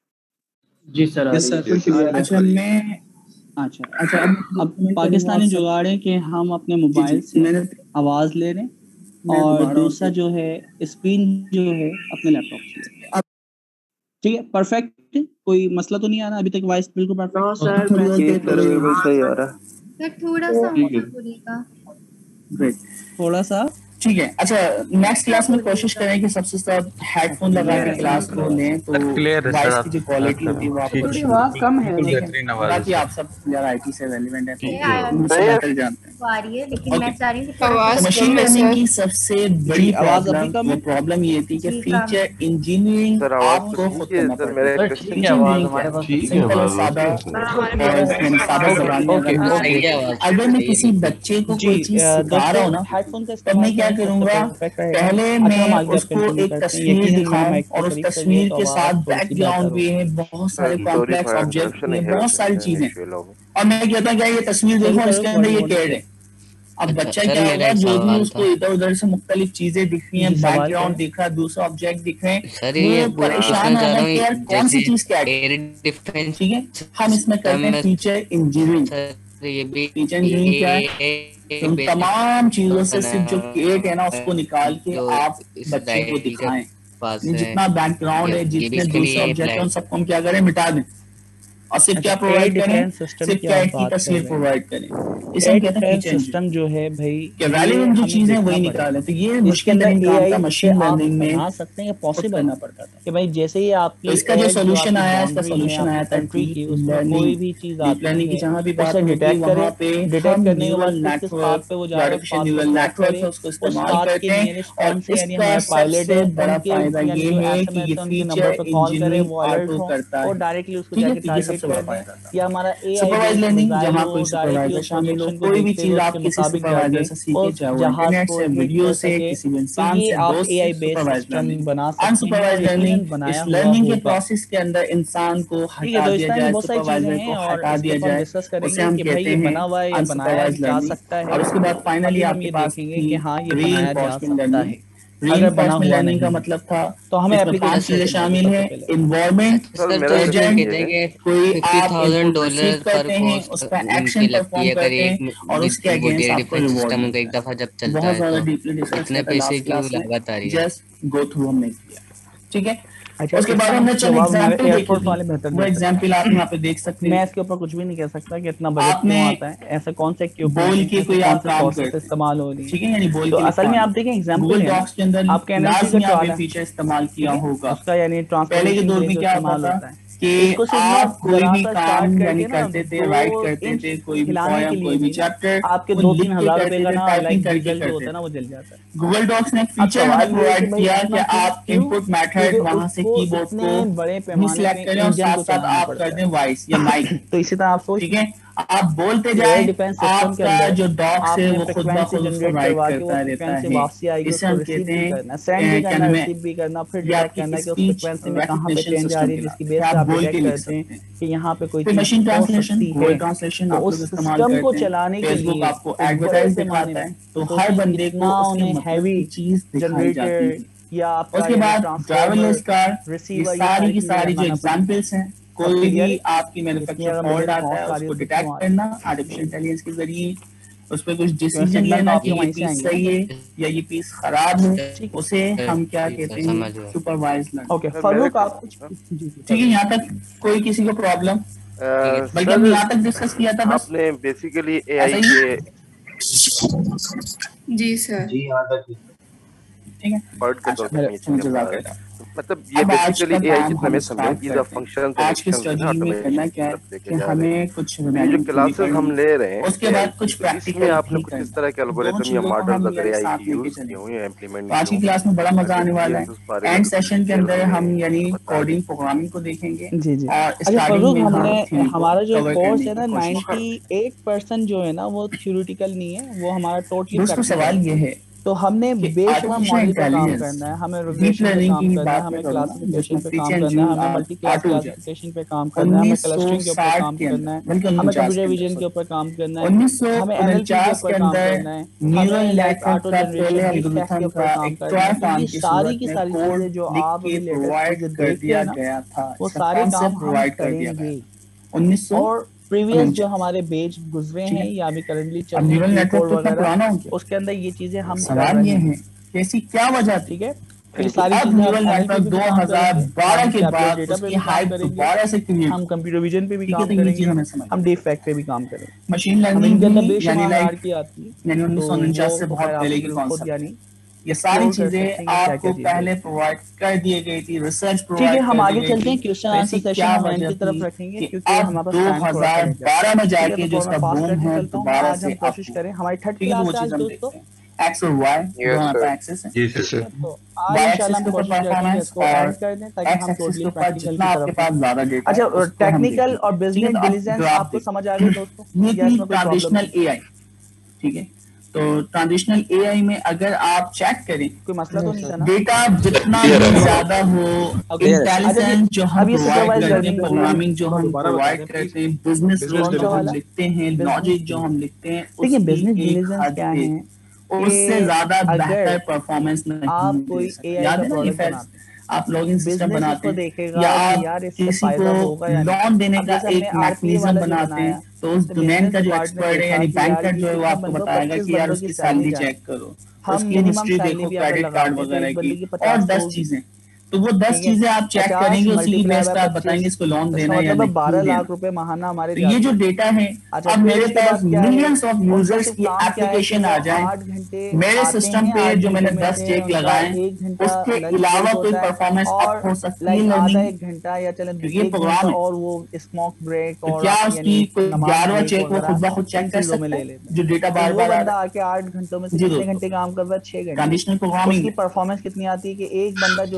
जी सर यस सर। अच्छा मैं अच्छा अच्छा अब अब पाकिस्तानी जुगाड़ है कि हम अपने मोबाइल से आवाज ले रहे हैं और दूसरा जो है स्क्रीन जो है अपने लैपटॉप से। ठीक है परफेक्ट, कोई मसला तो नहीं आ रहा अभी तक? वॉइस बिल्कुल परफेक्ट सर, बिल्कुल सही आ रहा है। थोड़ा सा बोलेगा ग्रेट, थोड़ा सा ठीक है। अच्छा नेक्स्ट क्लास में कोशिश करें कि सबसे साथ हेडफोन लगा के क्लास को लें तो वॉइस की जो क्वालिटी होती है वो आपको थोड़ी आवाज कम है, लेकिन बाकी आप सब यार आईटी से रेलेवेंट है मुझसे बेहतर जानते हैं। आ रही है लेकिन मैं चाह रही हूं मशीन लर्निंग की सबसे बड़ी प्रॉब्लम वो प्रॉब्लम ये थी कि फीचर इंजीनियरिंग आपको खुद करना पड़ता है। सिंपल और सादा सादा ज़बान में अगर मैं किसी बच्चे को कोई चीज सिखा रहा हूं ना तो मैं क्या करूंगा, पहले मैं उसको एक तस्वीर दिखाऊं और उस तस्वीर के साथ बैकग्राउंड भी है, बहुत सारे कॉम्प्लेक्स ऑब्जेक्ट है, बहुत सारी चीजें, और मैं कहता हूँ क्या ये तस्वीर देखो इसके अंदर ये कैड है। अब बच्चा क्या होगा, जो भी उसको इधर उधर से मुख्तलिफ चीजें दिख रही हैं, बैकग्राउंड दिख रहा है, दूसरा ऑब्जेक्ट दिख रहे हैं, वो परेशान होगा कि यार कौन सी चीज क्या है। ठीक है हम इसमें करते हैं फीचर इंजीनियरिंग। फीचर इंजीनियरिंग क्या है, उन तमाम चीजों से सिर्फ जो क्रिएट है ना उसको निकाल के आप बच्चे को दिखाएं, जितना बैकग्राउंड है जितने दूसरे ऑब्जेक्ट है उन सबको हम क्या करें मिटा दें और सिर्फ क्या प्रोवाइड करें, सिर्फ कैट की तस्वीर प्रोवाइड करें। इसे हम कहते हैं फीचर सिस्टम जो है भाई कि वैल्यूएबल जो चीजें वही निकालें। तो ये मुश्किल तरीन काम था मशीन लर्निंग में बना सकते हैं, पॉसिबल करना पड़ता था कि भाई जैसे ही आपकी इसका जो सॉल्यूशन आया इसका सॉल्यूशन आया था की कोई भी चीज आप लर्निंग की जहां भी बात डिटेक्ट करें, डिटेक्ट करने के बाद नेटवर्क पे वो जा रहा है न्यूरल नेटवर्क है उसको इस्तेमाल करते हैं और इसका पायलट है बड़ा फायदा ये है कि ये फीचर इंजीनियरिंग ऑटो करता है। और डायरेक्टली उसको जाके या हमारा एआई सुपरवाइज लर्निंग जहाँ कोई सुपरवाइजर शामिल हो, कोई भी चीज आप किसी सुपरवाइजर से सीखे, चाहे वो इंटरनेट से, वीडियो से, किसी भी इंसान से, दोस्त से, सुपरवाइज लर्निंग बना सकते हैं। अनसुपरवाइज लर्निंग इस लर्निंग के प्रोसेस के अंदर इंसान को हटा दिया जाए, सुपरवाइजर को हटा दिया जाए, उसे हम कहते हैं अनसुपरवाइज लर्निंग। और उसके बाद फाइनली आपके पास रीइंफोर्समेंट लर्निंग। रीइंफोर्समेंट लर्निंग का मतलब था तो हमें पांच चीजें शामिल है, इन्वायरमेंट, एजेंट, कोई आप डॉलर करते हैं, उस पर एक्शन परफॉर्म करते हैं और उसके अगेंस्ट आपको रिवॉर्ड एक दफा जब चलता बहुत है ज्यादा डीपली डिस्कस इतने पैसे क्यों लागत आ रही है, जस्ट गो थ्रू हमने किया, ठीक है। उसके बाद हमने चलो एग्जांपल एयरपोर्ट वाले बेहतर, वो एग्जांपल आप यहाँ पे देख सकते हैं। मैं इसके ऊपर कुछ भी नहीं कह सकता कि इतना बजट क्यों आता है, ऐसा कौन से बोल के कोई आप काम करते इस्तेमाल हो रही है, ठीक है, यानी बोल तो असल में आप देखें एग्जांपल गूगल डॉक्स के अंदर आप एनएलपी का आपने फीचर इस्तेमाल किया होगा उसका, यानी पहले के दौर में क्या होता था कि आप कोई भी काम यानी करते थे, राइट करते थे, कोई भी पोएम, कोई भी चैप्टर आपके दो तीन हजार रुपए का ना टाइपिंग करके होता है ना, वो जल जाता है। गूगल डॉक्स ने फीचर हमें प्रोवाइड किया कि आप इनपुट मेथड वहां से कीबोर्ड को बड़े भी सिलेक्ट करें और साथ साथ आप कर दें वॉइस या माइक। तो इसी तरह आप सोच, ठीक है, आप बोलते जाए, आपका जो डॉक्स है वो खुद ब खुद उसको राइट करता रहता है। इसे हम कहते हैं क्या नाम है, भी करना, फिर डिटेक्ट करना कि उस फ्रीक्वेंसी में कहां पे चेंज आ रही है, जिसकी बेस पे आप डिटेक्ट करते हैं कि यहां पे कोई मशीन ट्रांसलेशन, कोई ट्रांसलेशन आप उस सिस्टम को चलाने के लिए आपको एडवर्टाइज दिखाता है, तो हर बंदे को उसके हैवी चीज दिखाई जाती है। या उसके बाद ड्राइवरलेस कार, ये सारी की सारी जो एग्जांपल्स हैं, कोई भी आपकी मैन्युफैक्चर फॉल्ट आता है उसको डिटेक्ट करना आर्टिफिशियल इंटेलिजेंस के जरिए, उस पर कुछ डिसीजन लेना कि ये पीस सही है या ये पीस खराब है, उसे हम क्या कहते हैं, सुपरवाइज लर्निंग। ओके फारूक, आप ठीक है, यहाँ तक कोई किसी को प्रॉब्लम, बल्कि हमने यहाँ तक डिस्कस किया था बस। आपने बेसिकली एआई के जी सर, जी यहाँ तक ठीक है, वर्ड के तौर पे मतलब ये बेसिकली एआई जितना मैं समझा कि द फंक्शन आज की स्टडी में करना क्या है कि हमें कुछ जो क्लासेस हम ले रहे हैं उसके बाद कुछ प्रैक्टिकल में आपने कुछ इस तरह के एल्गोरिथम या मॉडल अगर एआई की यूज किए हुए हैं इम्प्लीमेंट। आज की क्लास में बड़ा मजा आने वाला है। एंड सेशन के अंदर हम यानी कोडिंग प्रोग्रामिंग को देखेंगे जी जी। और अच्छा फारूक, हमने हमारा जो कोर्स है ना अट्ठानवे परसेंट जो है ना वो थ्योरेटिकल नहीं है, वो हमारा टोटली प्रैक्टिकल। सवाल ये है तो हमने बेस मॉडल पे काम करना है, हमें रिग्रेशन पे काम करना है, हमें क्लासिफिकेशन पे काम करना है, हमें मल्टी क्लास क्लासिफिकेशन पे काम करना है, हमें क्लस्टरिंग के ऊपर काम करना है, हमें कंप्यूटर विजन के ऊपर काम करना है, हमें एनएलपी के ऊपर काम करना है, हमें लाइक ऑटो जनरेशन के ऊपर काम करना है। ये सारी की सारी चीजें जो आप लेटेस्ट देख रहे हैं ना, वो सारे काम हम करेंगे। उन्नीस सौ प्रीवियस जो हमारे बेच गुजरे हैं या अभी करंटली चल रहे हैं कोड वगैरह, उसके अंदर ये चीजें हम सवाल ये है कैसी क्या वजह, ठीक है, फिर सारी न्यूरल नेटवर्क दो हज़ार बारह के बाद उसकी हाइप दोबारा से क्रिएट, हम कंप्यूटर विजन पे भी काम करेंगे, हम डीप फैक्ट पे भी काम करेंगे, मशीन लर्निंग यानी लाइक यानी उन्नीस सौ उनचास से बहुत पहले की कॉन्सेप्ट, यानी ये सारी चीजें आपको पहले प्रोवाइड कर दी गई थी, रिसर्च प्रोवाइड। ठीक है, हम आगे चलते हैं, क्वेश्चन आंसर सेशन हम एंड की तरफ रखेंगे क्योंकि हमारे पास दो हज़ार बारह में जाके जो इसका बूम है दोबारा से कोशिश करें। हमारी थर्ड क्लास है आज दोस्तों, एक्स और वाई दोनों पे एक्सेस है जी सर, तो आज इंशाल्लाह हम कोशिश करेंगे इसको ऐड कर दें ताकि हम टोटली प्रैक्टिकल की तरफ पास ज्यादा डेटा। अच्छा, टेक्निकल और बिजनेस इंटेलिजेंस आपको समझ आ गई दोस्तों, ये ट्रांजिशनल एआई, ठीक है। तो ट्रांजिशनल एआई में अगर आप चेक करें, कोई मसला तो नहीं था ना, डेटा जितना ज्यादा हो, इंटेलिजेंस जो हम प्रोवाइड करते हैं, प्रोग्रामिंग जो हम प्रोवाइड करते हैं, बिजनेस जो हम लिखते हैं, लॉजिक जो हम लिखते हैं, देखिए बिजनेस इंटेलिजेंस क्या है, उससे ज्यादा बेहतर परफॉर्मेंस नहीं आप कोई एआई का प्रोडक्ट बनाते हैं, आप लॉगिन सिस्टम बनाते हैं या आप किसी को लोन देने का एक मैकेनिज्म बनाते हैं, तो उस डोमेन का जो एक्सपर्ट है यानी बैंकर जो है वो आपको बताएगा कि यार उसकी सैलरी चेक करो, उसकी हिस्ट्री देखो, क्रेडिट कार्ड वगैरह की और दस चीजें, तो वो दस चीजें आप चेक करेंगे, उसी की बेस पे आप बताएंगे इसको लोन देना है या नहीं। बारह लाख रुपए महाना हमारे, तो ये जो डेटा है, अब मेरे पास मिलियंस ऑफ यूजर्स की एप्लीकेशन आ जाए, मेरे सिस्टम पे जो मैंने दस चेक लगाए उसके अलावा कोई परफॉर्मेंस अप हो सकती है आधा एक घंटा या चले ये प्रोग्राम और वो स्मोक ब्रेक और क्या उसकी कोई ग्यारहवां चेक वो खुद ब खुद चेक कर सकता है जो डेटा बार बार बंदा आके आठ घंटों में कितने घंटे काम कर रहा है, छह घंटे। कंडीशनल प्रोग्रामिंग की परफॉर्मेंस कितनी आती है कि एक बंदा जो है वो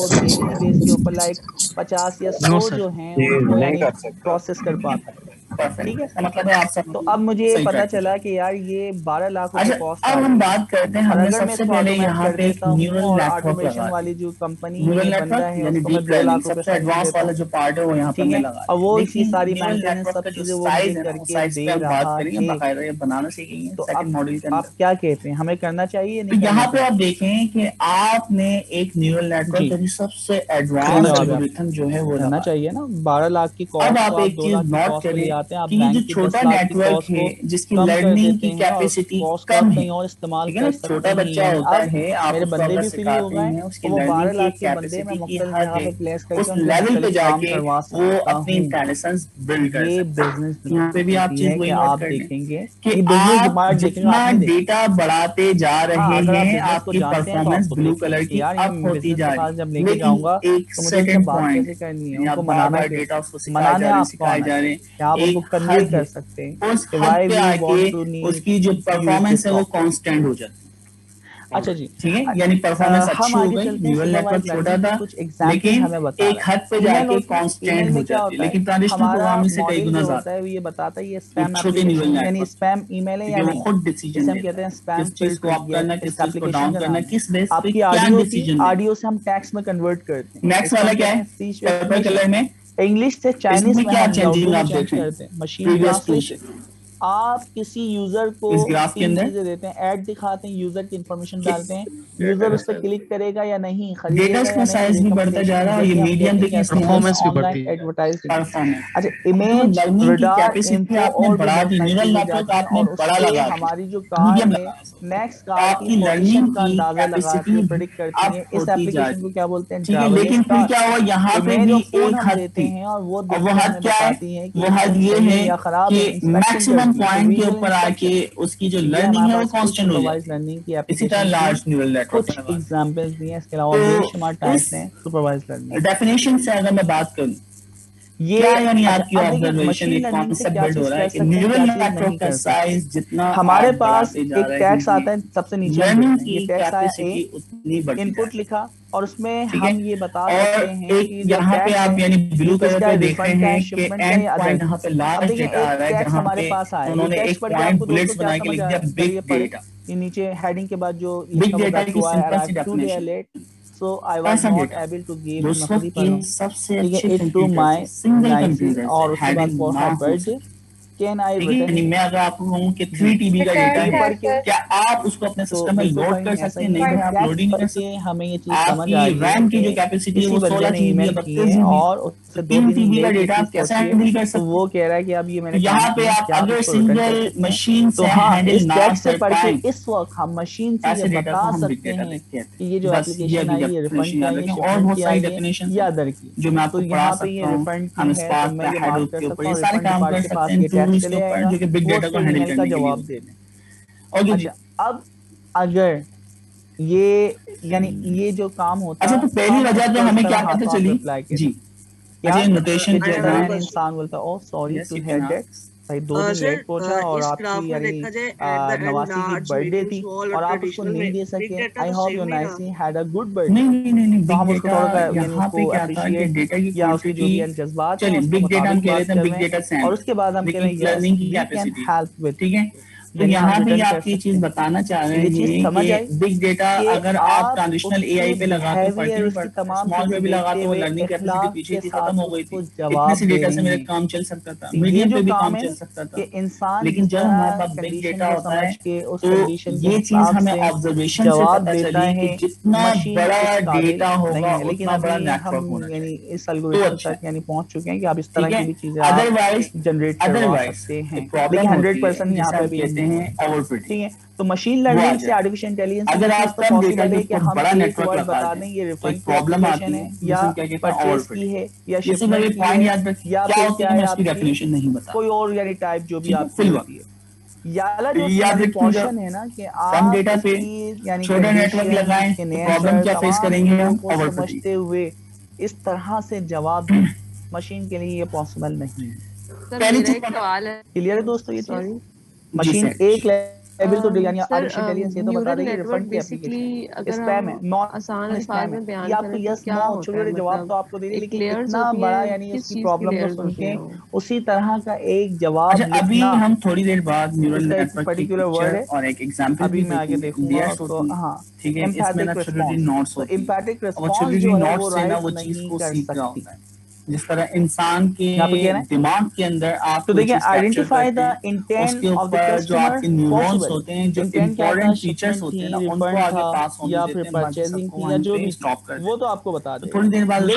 सिर्फ एक ही बेस के ऊपर लाइक पचास या सौ जो हैं उनको यानी प्रोसेस कर पाता है। ठीक है, मतलब आप सब तो अब मुझे पता चला कि यार ये बारह लाख रुपए कॉस्ट। अब हम बात करते हैं, हमने सबसे पहले यहाँ पे न्यूरल नेटवर्क ऑटोमेशन वाली जो कंपनी न्यूरल है बंदा है उसको मैं दो लाख रुपए एडवांस वाला जो पार्ट है वो यहाँ पे लगा, और वो इसी सारी मेंटेनेंस सब चीजें वो करके दे रहा है, बनाना सीखेंगे। तो अब आप क्या कहते हैं, हमें करना चाहिए? तो यहाँ पे आप देखें कि आपने एक न्यूरल नेटवर्क सबसे एडवांस एल्गोरिथम जो है वो करना चाहिए ना। बारह लाख की कॉस्ट, अब आप एक चीज नोट करें कि ये जो छोटा नेटवर्क है जिसकी लर्निंग की कैपेसिटी कम है और इस्तेमाल कर छोटा बच्चा होता है, आप मेरे बंदे भी फ्री हो गए, उसकी वो बारह लाख के लर्निंग बंदे में की मुख्तलिफ हद जगह है, पे प्लेस करके उस लेवल पे जाके करवा वो अपनी इंटेलिजेंस बिल्ड कर ये सकता है। बिजनेस यहाँ पे भी आप चीज वही आप नोट कर देखेंगे कि आप जितना डेटा बढ़ाते जा रहे हैं आपकी परफॉर्मेंस ब्लू कलर की अप होती जा रही है, लेकिन एक सर्टेन पॉइंट आप बार-बार डेटा उसको सिखाए जा रहे हैं सिखाए जा रहे हैं, आप उनको कन्वे कर सकते हैं, उस हद पे आके उसकी जो परफॉर्मेंस है वो कांस्टेंट हो जाती है। अच्छा जी, ठीक है, यानी परफॉर्मेंस अच्छी हो गई, न्यूरल नेटवर्क छोटा था लेकिन एक हद पे जाके कांस्टेंट हो जाती है, लेकिन ट्रांजिशनल प्रोग्रामिंग से कई गुना ज्यादा है। ये बताता है ये स्पैम छोटे न्यूरल नेटवर्क यानी स्पैम ईमेल है या नहीं, खुद डिसीजन हम कहते हैं स्पैम किस चीज को अप करना, किस चीज को डाउन करना, किस बेस पे आपकी क्या ऑडियो डिसीजन, ऑडियो से हम टेक्स्ट में कन्वर्ट करते हैं। नेक्स्ट वाला क्या है, पर्पल कलर में इंग्लिश से चाइनीज में क्या चेंजिंग आप चेंज देखें करते हैं। मशीन ट्रांसलेशन, आप किसी यूजर को इस ग्राफ के अंदर चीजें देते हैं, ऐड दिखाते हैं, यूजर की इंफॉर्मेशन डालते हैं, यूजर उस पर क्लिक करेगा या नहीं, डेटा का साइज भी बढ़ता जा रहा है, ये मीडियम देखिए परफॉर्मेंस भी बढ़ती है, एडवर्टाइजमेंट। अच्छा, इमेज लर्निंग की कैपेसिटी आपने बढ़ा दी, न्यूरल नेटवर्क आपने बड़ा लगा, हमारी जो कार है नेक्स्ट कार आपकी लर्निंग का अंदाजा कैपेसिटी प्रेडिक्ट करती है। इस एप्लीकेशन को क्या बोलते हैं, ठीक है, लेकिन फिर क्या हुआ यहाँ पे भी एक हद थी, और वो वो हद क्या है, वो हद ये है कि मैक्सिमम पॉइंट के ऊपर आके उसकी जो लर्निंग है वो कांस्टेंट हो जाए। लर्निंग की इसी तरह लार्ज न्यूरल नेटवर्क कुछ एग्जांपल्स दिए हैं, इसके अलावा बेशुमार टाइप्स हैं सुपरवाइज्ड लर्निंग। डेफिनेशन से अगर मैं बात करूं, ये क्या यानी आपकी ऑब्जर्वेशन एक कॉन्सेप्ट बिल्ड हो रहा है कि न्यूरल नेटवर्क का साइज जितना हमारे पास एक टैक्स आता है सबसे नीचे, लर्निंग की ये टैक्स आया कैपेसिटी उतनी बढ़ती है, इनपुट लिखा और उसमें ठीक हम है? ये बता और सकते हैं कि एक यहाँ पे आप यानी ब्लू कलर पे देख रहे हैं कि एंड पॉइंट यहाँ पे लार्ज डेटा आ रहा है, जहाँ पे उन्होंने एक पॉइंट बुलेट्स बना के लिख दिया बिग डेटा। ये नीचे हेडिंग के बाद जो बिग डेटा की सिंपल सी definition, so I was not able to give दोस्तों की सबसे अच्छी into my सिंगल कंप्यूटर और उसके बाद for her birthday can I return? मैं अगर आपको कहूँ कि थ्री टीबी का डेटा है, क्या आप उसको अपने सिस्टम में लोड कर सकते हैं? नहीं है, आप लोड ही नहीं कर सकते। हमें ये चीज समझ आ आपकी रैम की जो कैपेसिटी है वो सोलह जीबी है, बत्तीस जीबी और उससे दो तीन दिन टीबी का डेटा आप कैसे हैंडल कर सकते? वो कह रहा है कि अब ये मैंने यहाँ पे आप अगर सिंगल मशीन तो से हाँ हैंडल इस ना टैक्स से कर पढ़ पाए, के इस वक्त हम मशीन से ऐसे ये डेटा बता को हम बिग सकते डेटा हैं कहते हैं। कि ये जो बस ये एप्लीकेशन भी आई है definition रिफंड याद की रखें, आई और बहुत सारी है definitions या दर की, जो मैं आपको तो पढ़ा यहाँ पे ये सकता हूँ। रिफंड हम की है स्पार्क तो पे मैं ये हेडोप बात के कर ऊपर सकता ये हूँ सारे रिफंड काम पार्ट कर के सकते पास हैं ये टैक्स टूल्स चले के ऊपर आएगा जो कि बिग वो डेटा को उसको हैंडल ईमेल का करने के जवाब लिए। दे दें। अच्छा, अब अगर ये यानी ये जो काम होता है, अच्छा, तो पहली वजह तो हमें क्या कहते चली जी, अच्छा नोटेशन के दौरान इंसान बोलता oh sorry to hear that, भाई दो दिन लेट पहुंचा और आपकी यानी नवासी की बर्थडे थी और आप उसको नहीं दे सके। I hope you nicely had a good birthday. नहीं नहीं नहीं नहीं, तो हम उसको थोड़ा सा यानी यहाँ पे उसको क्या था कि डेटा की या उसकी जो भी जज्बात हैं चलिए बिग डेटा हम कह रहे थे, बिग डेटा से और उसके बाद हम कह रहे हैं लर्निंग की we can capacity, help with, ठीक है। तो यहाँ पे आप ये चीज बताना चाह रहे हैं कि बिग डेटा अगर आप ट्रांजिशनल एआई पे लगाते फर्क नहीं पड़ता, स्मॉल पे भी लगाते वो लर्निंग कैपेसिटी पीछे थी, खत्म हो गई थी, इतने से डेटा से मेरा काम चल सकता था, मीडियम पे भी काम चल सकता था। लेकिन जब हमारे पास बिग डेटा होता है तो ये चीज हमें ऑब्जर्वेशन से पता चली कि जितना बड़ा डेटा होगा उतना बड़ा नेटवर्क होना यानी इस एल्गोरिथम तक यानी पहुंच चुके हैं कि आप इस तरह की भी चीजें अदरवाइज जनरेट करवा सकते हैं। लेकिन हंड्रेड परसेंट यहाँ पे भी हैं ओवरफिटिंग, ठीक है। तो मशीन लर्निंग से आर्टिफिशियल इंटेलिजेंस अगर आप कम डेटा है कि हम बड़ा एक नेटवर्क वर्ड लगा बता दें दें ये तो एक रिफंड प्रॉब्लम आती है या जिसे क्या कहते हैं परचेज की ओवरफिटिंग है या इसी में शिपमेंट ये की पॉइंट है याद रखिए या क्या फिर होता क्या है, है मैं उसकी आपकी डेफिनेशन नहीं बता कोई और यानी टाइप जो भी आपकी फिल होती है। याला जो याद रखिए पोर्शन है ना कि कम आप डेटा पे यानी छोटा नेटवर्क लगाएं तो प्रॉब्लम क्या फेस करेंगे हम, ओवरफिटिंग। समझते हुए इस तरह से जवाब दें मशीन के लिए ये पॉसिबल नहीं है। पहली चीज सवाल है, क्लियर है दोस्तों? ये चीज मशीन एक एबल टू यानी आर्टिफिशियल इंटेलिजेंस ये तो बता देगी रिफंड की एप्लीकेशन स्पैम है, नॉन आसान अल्फाज में बयान ये आपको यस नो छोटे जवाब तो आपको दे रही, लेकिन इतना बड़ा यानी उसकी प्रॉब्लम को सुन के उसी तरह का एक जवाब। अच्छा अभी हम थोड़ी देर बाद न्यूरल नेटवर्क पर्टिकुलर वर्ड है और एक एग्जांपल अभी मैं आगे देखूंगा तो हाँ ठीक है, इसमें ना छोटी नोट्स होती है, एम्पैथिक और रिस्पांस छोटी जो है वो नोट्स से ना वो चीज को सीख रहा होता है, जिस तरह इंसान के दिमाग के अंदर आप तो देखिए identify the intent of the customer, जो आपके न्यूरॉन्स होते हैं, जो इंपॉर्टेंट फीचर्स होते हैं ना, उनको आगे पास होने या देते फिर हैं, परचेजिंग की या जो भी स्टॉप कर वो तो आपको बता दे। थोड़ी देर बाद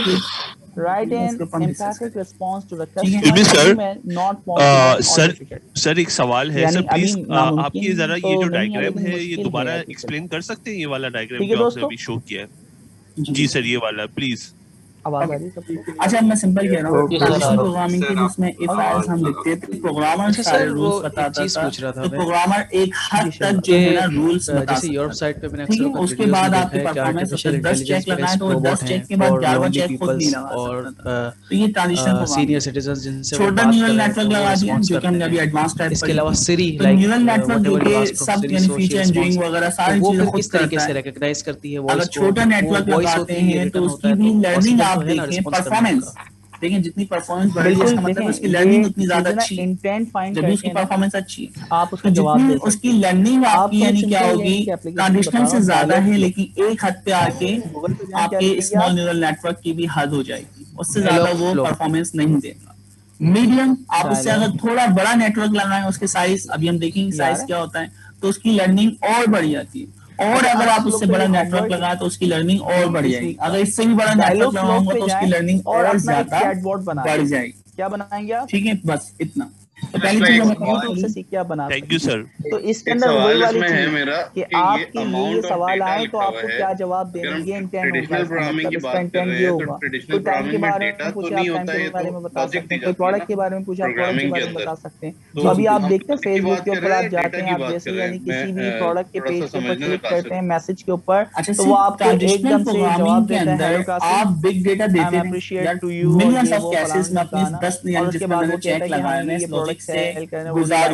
right and empathic response to the customer sir not sir sir एक सवाल है सर प्लीज आप ये जरा ये जो डायग्राम है ये दोबारा एक्सप्लेन कर सकते हैं, ये वाला डायग्राम जो आपने अभी शो किया है जी सर, ये वाला प्लीज आवाज आ रही है। अच्छा मैं सिंपल कह रहा हूँ, प्रोग्रामिंग के जिसमें इफ एल्स हम लिखते थे, प्रोग्रामर सारे रूल्स बताता था, तो प्रोग्रामर एक हद तक जो है ना रूल्स बताता था, जैसे यूरोप साइड पे मैंने अक्सर उसके बाद आपके परफॉर्मेंस पे दस चेक लगाए तो दस चेक के बाद ग्यारहवां चेक खुद नहीं लगा सकता, तो ये ट्रांजिशनल सीनियर सिटीजंस जिनसे छोटा न्यूरल नेटवर्क लगा दिया जो कि हमने अभी एडवांस टाइप इसके अलावा सिरी लाइक न्यूरल नेटवर्क जो कि सब यानी फीचर एंजॉयिंग वगैरह सारी चीजें खुद किस तरीके से रिकॉग्नाइज करती है, अगर छोटा नेटवर्क लगाते हैं तो उसकी भी लर्निंग आप देखें, परफॉर्मेंस देखें, जितनी परफॉर्मेंस बढ़ रही है इसका मतलब उसकी लर्निंग उतनी ज्यादा अच्छी है, इंटेंट फाइंड जब उसकी परफॉर्मेंस अच्छी है आप उसका जवाब दे, उसकी लर्निंग आपकी यानी क्या होगी ट्रांजिशनल से ज्यादा है, लेकिन एक हद पे आके आपके स्मॉल न्यूरल नेटवर्क की भी हद हो जाएगी, उससे ज्यादा वो परफॉर्मेंस नहीं देगा। मीडियम आप उससे अगर थोड़ा बड़ा नेटवर्क लगाएं, उसके साइज अभी हम देखेंगे साइज क्या होता है, तो उसकी लर्निंग और बढ़ जाती है, और अगर आप उससे बड़ा नेटवर्क लगाए तो उसकी लर्निंग और बढ़ जाएगी, अगर इससे भी बड़ा नेटवर्क लगाऊंगा तो उसकी लर्निंग और ज्यादा बढ़ जाएगी। क्या बनाएंगे आप? ठीक है बस इतना, तो पहली चीज हम यूट्यूब से सीख क्या बना, थैंक यू सर। तो इसके अंदर वही वाली चीज है मेरा कि आपके लिए सवाल आए तो आपको क्या जवाब देंगे, इंटेंट होगा, प्रोग्रामिंग की बात कर रहे हैं तो ट्रेडिशनल प्रोग्रामिंग में डेटा तो नहीं होता है, बारे में बता सकते हैं, कोई प्रोडक्ट के बारे में पूछा प्रोडक्ट के बारे में बता सकते हैं। तो अभी आप देखते हैं फेसबुक के ऊपर आप जाते हैं, आप जैसे यानी किसी भी प्रोडक्ट के पेज के ऊपर क्लिक करते हैं मैसेज के ऊपर, तो वो आपको एकदम से जवाब देता है आप बिग डेटा देते हैं, appreciate to you, millions of cases में अपने दस यानी जिसमें मैंने चेक लगाए हैं लॉजिक से गुजार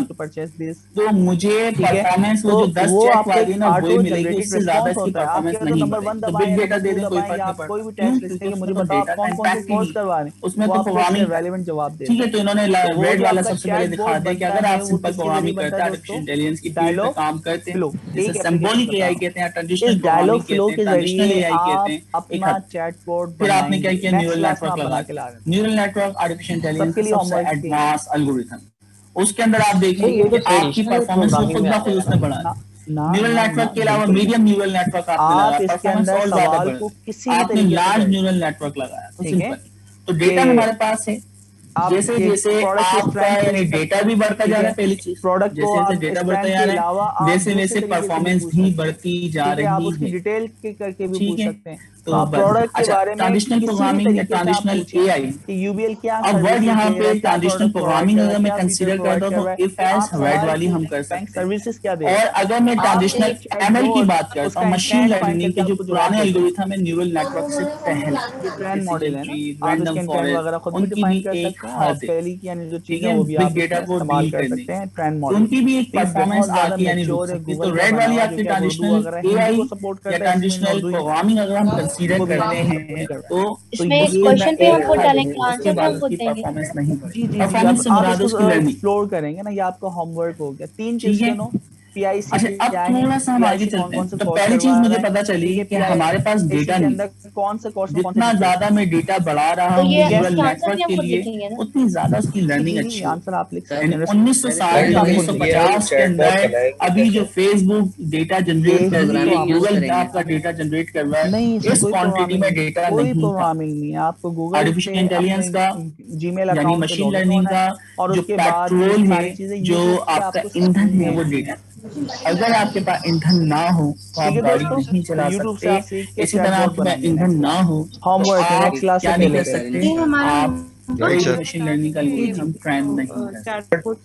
तो मुझे परफॉर्मेंस वो जो दस चेक वाली ना वही मिलेगी, इससे ज्यादा इसकी परफॉर्मेंस नहीं मिलेगी। तो बिग डेटा दे दें कोई फर्क नहीं पड़ता, कोई भी टेस्ट लिखते हैं मुझे बताओ कौन कौन से कोर्स करवाने, उसमें तो प्रोग्रामिंग रेलेवेंट जवाब दे। ठीक है, तो इन्होंने रेड वाला सबसे पहले दिखा दिया कि अगर आप सिंपल प्रोग्रामिंग करते हैं, आर्टिफिशियल इंटेलिजेंस की फील्ड में काम करते हैं, जिसे सिंबॉलिक एआई कहते हैं, ट्रेडिशनल डायलॉग फ्लो के ट्रेडिशनल जरिए एआई कहते हैं, अपना चैटबॉट। फिर आपने क्या किया, न्यूरल नेटवर्क लगा, न्यूरल नेटवर्क आर्टिफिशियल इंटेलिजेंस के लिए सबसे एडवांस एल्गोरिथम, उसके अंदर आप देखेंगे कि आपकी परफॉर्मेंस को खुद ब खुद उसने बढ़ाया। न्यूरल नेटवर्क के अलावा मीडियम न्यूरल नेटवर्क आपने लगाया, परफॉर्मेंस और ज्यादा बढ़ा, आपने लार्ज न्यूरल नेटवर्क लगाया, तो सिंपल। तो डेटा हमारे पास है, जैसे जैसे आपका यानी डेटा भी बढ़ता जा रहा है, पहली चीज प्रोडक्ट जैसे जैसे डेटा बढ़ता जा रहा है, वैसे वैसे परफॉर्मेंस भी बढ़ती जा रही है, डिटेल के करके भी पूछ सकते हैं। तो प्रोडक्ट के बारे में ट्रेडिशनल प्रोग्रामिंग या ट्रेडिशनल एआई यूबीएल क्या, अब वर्ड यहाँ पे ट्रेडिशनल प्रोग्रामिंग अगर मैं कंसीडर करता हूँ तो इफ एल्स वर्ड वाली हम कर सकते हैं, सर्विसेज क्या दे। और अगर मैं ट्रेडिशनल एमएल की बात करता हूँ, मशीन लर्निंग के जो पुराने एल्गोरिथम है न्यूरल नेटवर्क से पहले ट्रेन मॉडल है ना, रैंडम फॉरेस्ट, उनकी भी एक हद है, यानी जो चीजें वो भी आप डेटा को इस्तेमाल कर सकते हैं, ट्रेन मॉडल उनकी भी एक परफॉर्मेंस आती यानी रुक सकती है। तो रेड वाली आपकी ट्रेडिशनल एआई या ट्रेडिशनल प्रोग्रामिंग अगर हम कंसीडर करते हैं तो इसमें इस क्वेश्चन पे हम वो डालेंगे, आंसर पे हम वो देंगे। परफॉर्मेंस नहीं बढ़ी, जी जी परफॉर्मेंस से मुराद उसकी लर्निंग एक्सप्लोर करेंगे ना, ये आपका होमवर्क हो गया। तीन चीजें नो पीआईसी अच्छा, अब थोड़ा सा हम आगे चलते हैं। तो पहली चीज मुझे पता चली कि हमारे पास डेटा नहीं, कौन से कोर्स जितना ज्यादा मैं डेटा बढ़ा रहा हूँ न्यूरल नेटवर्क के लिए, उतनी ज्यादा उसकी लर्निंग अच्छी है। आंसर आप लिख सकते हैं। उन्नीस सौ साठ उन्नीस सौ पचास के अंदर अभी जो फेसबुक डेटा जनरेट कर रही है, गूगल मैप का डेटा जनरेट कर रहा है, इस क्वांटिटी में डेटा कोई नहीं, प्रोग्रामिंग नहीं है। आपको गूगल आर्टिफिशियल इंटेलिजेंस का जीमेल यानी मशीन लर्निंग का और जो पेट्रोल है, जो आपका ईंधन है, वो डेटा। अगर आपके पास ईंधन ना हो तो आप गाड़ी नहीं चला सकते, इसी तरह आपके पास ईंधन ना हो तो आप क्या नहीं कर सकते, आप मशीन लर्निंग का एल्गोरिथम ट्रेन नहीं है।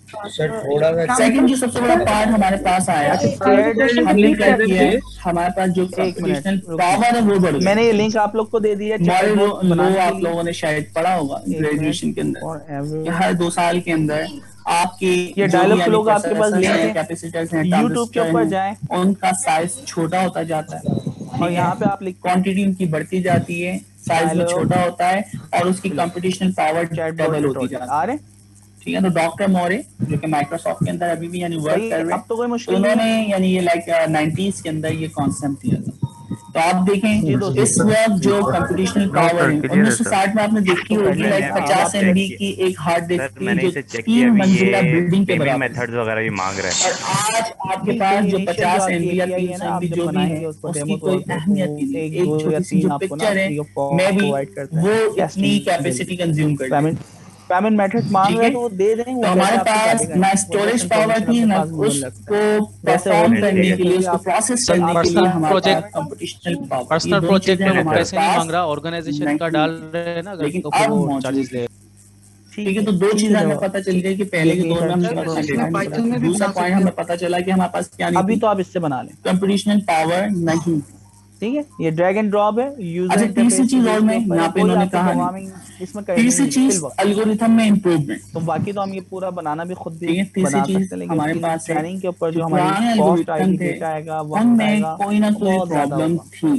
सेकंड जो सबसे बड़ा पार्ट हमारे पास आया, हमने क्या किया है, हमारे पास जो कंप्यूटेशनल पावर है वो बढ़ गई। मैंने ये लिंक आप लोग को दे दिया, लो आप लोगों ने शायद पढ़ा होगा ग्रेजुएशन के अंदर, हर दो साल के अंदर आपकी ये डायलॉग लोग आपके पास लिंक है, कैपेसिटर्स हैं, यूट्यूब के ऊपर जाएं, उनका साइज छोटा होता जाता है और यहाँ पे आप लिख क्वांटिटी उनकी बढ़ती जाती है, साइज में छोटा होता है और उसकी कंप्यूटेशनल पावर डबल होती जाती है। ठीक है, तो डॉक्टर मौर्य जो कि माइक्रोसॉफ्ट के अंदर अभी भी यानी वर्क कर रहे हैं, तो कोई मुश्किल उन्होंने यानी ये लाइक नाइंटीज़ के अंदर ये कॉन्सेप्ट दिया था। तो आप देखें इस वक्त जो कंप्यूटेशनल पावर है उन्नीस सौ साठ में आपने देखी होगी लाइक पचास एमबी की एक हार्ड डिस्क थी जो तीन मंजिला बिल्डिंग के बराबर मेथड्स वगैरह भी मांग रहे हैं, और आज आपके पास जो पचास एमबी या तीन सौ एमबी जो भी है उसकी कोई अहमियत नहीं। एक छोटी सी जो पिक्चर है मैं भी वो इतनी कैपेसिटी कंज्यूम करता है, पेमेंट मेथड मांग रहे हैं तो वो दे देंगे। तो हमारे पास ना स्टोरेज पावर थी ना उसको परफॉर्म करने के लिए, उसको प्रोसेस करने के लिए हमारे पास कंप्यूटेशनल पावर। पर्सनल प्रोजेक्ट में वो पैसे नहीं मांग रहा, ऑर्गेनाइजेशन का डाल रहे हैं ना, लेकिन अब वो चार्जेस ले। ठीक है, तो दो चीजें हमें पता चल गई कि पहले के दौर में हम, दूसरा पॉइंट हमें पता चला कि हमारे पास क्या नहीं, अभी तो आप इससे बना लें कंप्यूटेशनल पावर नहीं। ठीक है, ये ड्रैग एंड ड्रॉप है। अच्छा, तीसरी चीज और में यहाँ पे इन्होंने कहा, तीसरी चीज एल्गोरिथम में इम्प्रूवमेंट। तो बाकी तो हम ये पूरा बनाना भी खुद भी बना सकते हैं, हमारे पास ट्रेनिंग के ऊपर जो हमारी कॉस्ट आएगी, डेटा आएगा, उनमें कोई ना कोई प्रॉब्लम थी।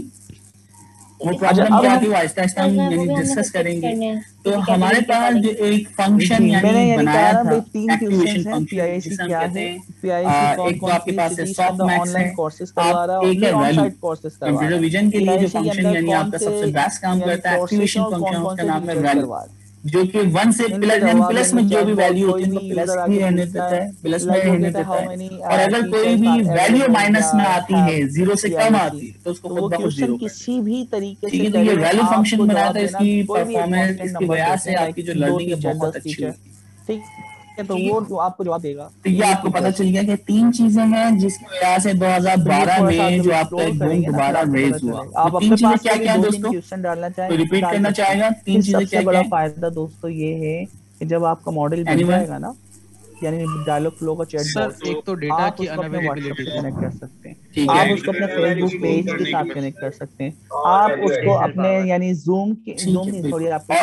वो प्रॉब्लम क्या थी वो आहिस्ता आहिस्ता हम डिस्कस करेंगे। तो हमारे पास जो एक फंक्शन यानी बनाया था, एक्टिवेशन फंक्शन जिसे हम कहते हैं, एक तो आपके पास है सॉफ्टमैक्स है, आप एक है वैल्यू कंप्यूटर विजन के लिए जो फंक्शन यानी आपका सबसे बेस्ट काम करता है एक्टिवेशन फंक्शन, उसका नाम है वैल्यू, जो कि वन से प्लस यानी प्लस में जो भी वैल्यू होती है उनको प्लस ही रहने देता है, प्लस में रहने देता है। और अगर कोई भी वैल्यू माइनस में आती है, जीरो से कम आती है, तो उसको खुद ब खुद जीरो किसी भी तरीके से। ठीक है, तो ये वैल्यू फंक्शन बनाया था, इसकी परफॉर्मेंस इसकी वजह से आपकी जो लर्निंग है बहुत अच्छी है। ठीक है, तो वो तो आपको जवाब देगा। तो ये आपको पता चल गया कि तीन चीजें हैं जिसकी वजह से दो हज़ार बारह में जो आपका एक बूम दोबारा रेज हुआ। आप तीन चीजें क्या क्या दो दोस्तों, क्वेश्चन डालना चाहें तो रिपीट करना चाहेगा तीन चीजें क्या बड़ा क्या। फायदा दोस्तों ये है कि जब आपका मॉडल बन जाएगा ना, यानी डायलॉग फ्लो का चैट बॉक्स, एक तो डेटा की अवेलेबिलिटी कनेक्ट कर सकते हैं, आप उसको अपने फेसबुक पेज के साथ कनेक्ट कर सकते हैं, आप उसको अपने यानी जूम के जूम नहीं सॉरी आपको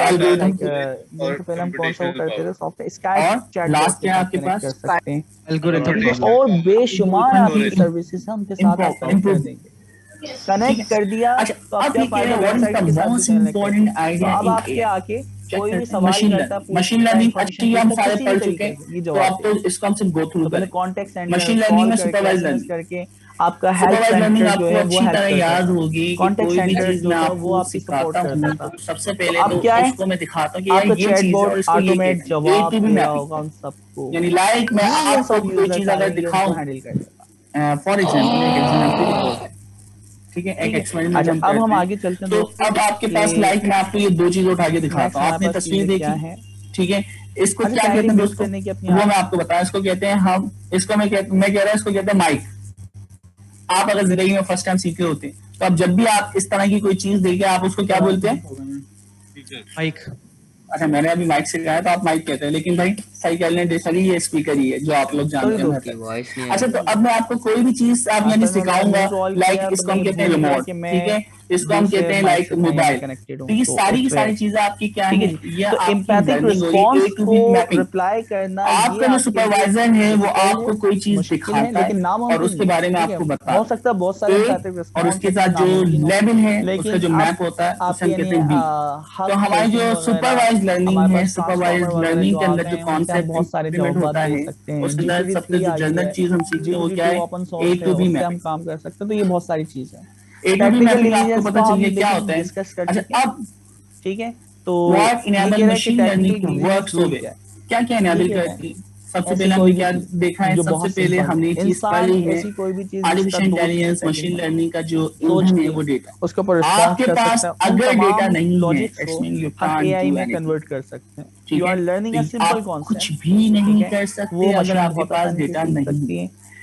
पहले हम कौन सा वो करते थे सॉफ्टवेयर स्काइप चैट लास्ट क्या आपके पास कर सकते हैं एल्गोरिथम, और बेशुमार आपकी सर्विसेज हैं उनके साथ आप कनेक्ट कर देंगे। कनेक्ट कर दिया तो आप क्या फायदा वेबसाइट के साथ इम्पोर्टेंट आइडिया। अब आपके आके कोई भी सवाल करता है, मशीन लर्निंग अच्छी हम सारे पढ़ चुके हैं, तो आप तो इसको हमसे गो थ्रू करें। कॉन्टेक्ट सेंटर मशीन लर्निंग में सुपरवाइज लर्निंग करके आपका हेल्प लर्निंग सेंटर जो है आपको वो अच्छी तरह याद होगी। कॉन्टेक्ट कोई भी सेंटर चीज जो मैं है वो आपको आपकी सपोर्ट सिखाता हूं करता तो सबसे पहले अब तो क्या है, उसको मैं दिखाता हूं कि आपका ये चीज चैटबॉट और इसको ये ऑटोमेट जवाब टू बी दिया मैपिंग होगा उन सबको, यानी लाइक मैं आपको कोई चीज अगर दिखाऊं हैंडल कर देगा। फॉर एग्जांपल एक एग्जांपल, ठीक है, एक एक्सपेरिमेंट अच्छा अब हम आगे चलते हैं। तो अब आपके पास लाइक मैं आपको ये दो चीजें उठा के दिखाता हूं। आपने तस्वीर देखी, ठीक है, इसको क्या कहते हैं दोस्तों, वो मैं आपको बताया, इसको कहते हैं हम इसको मैं कहते मैं कह रहा हूँ इसको कहते हैं माइक। आप अगर जिंदगी में फर्स्ट टाइम सीखे होते हैं तो अब जब भी आप इस तरह की कोई चीज देखें आप उसको क्या बोलते हैं, माइक। अच्छा मैंने अभी माइक से कहा तो आप माइक कहते हैं, लेकिन भाई सही कह लें सही ये स्पीकर ही है जो आप लोग जानते हैं। अच्छा तो अब मैं आपको कोई भी चीज आप यानी सिखाऊंगा, लाइक इसको हम कहते हैं रिमोट, ठीक है, इसको हम कहते हैं लाइक मोबाइल। तो ये सारी की सारी चीजें आपकी क्या है, ये आपकी रिस्पांस को रिप्लाई करना, आपका जो सुपरवाइजर है वो आपको कोई चीज सिखाता है और उसके बारे में आपको बताता है, हो सकता है बहुत सारे, और उसके साथ जो लेवल है उसका जो मैप होता है उसे हम कहते हैं बी। तो हमारी जो सुपरवाइज लर्निंग है, सुपरवाइज लर्निंग के अंदर जो कॉन्सेप्ट बहुत सारे होता है उसके अंदर सबसे जो जनरल चीज हम सीखते हैं वो क्या है, ए टू बी में हम काम कर सकते हैं। तो ये बहुत सारी चीज है, ए टू बी मैपिंग आपको पता चलिए क्या होता है। अच्छा अब ठीक है, तो what enable machine learning to work so well, क्या क्या इनेबल करती है। सबसे पहले हमने क्या देखा है, सबसे पहले हमने ये चीज पढ़ी है, आर्टिफिशियल इंटेलिजेंस मशीन लर्निंग का जो इंजन है वो डेटा, उसके ऊपर आपके पास अगर डेटा नहीं है it's mean you can't AI में कन्वर्ट कर सकते हैं। You are learning a simple concept, कुछ भी नहीं कर सकते अगर आपके पास डेटा नहीं है।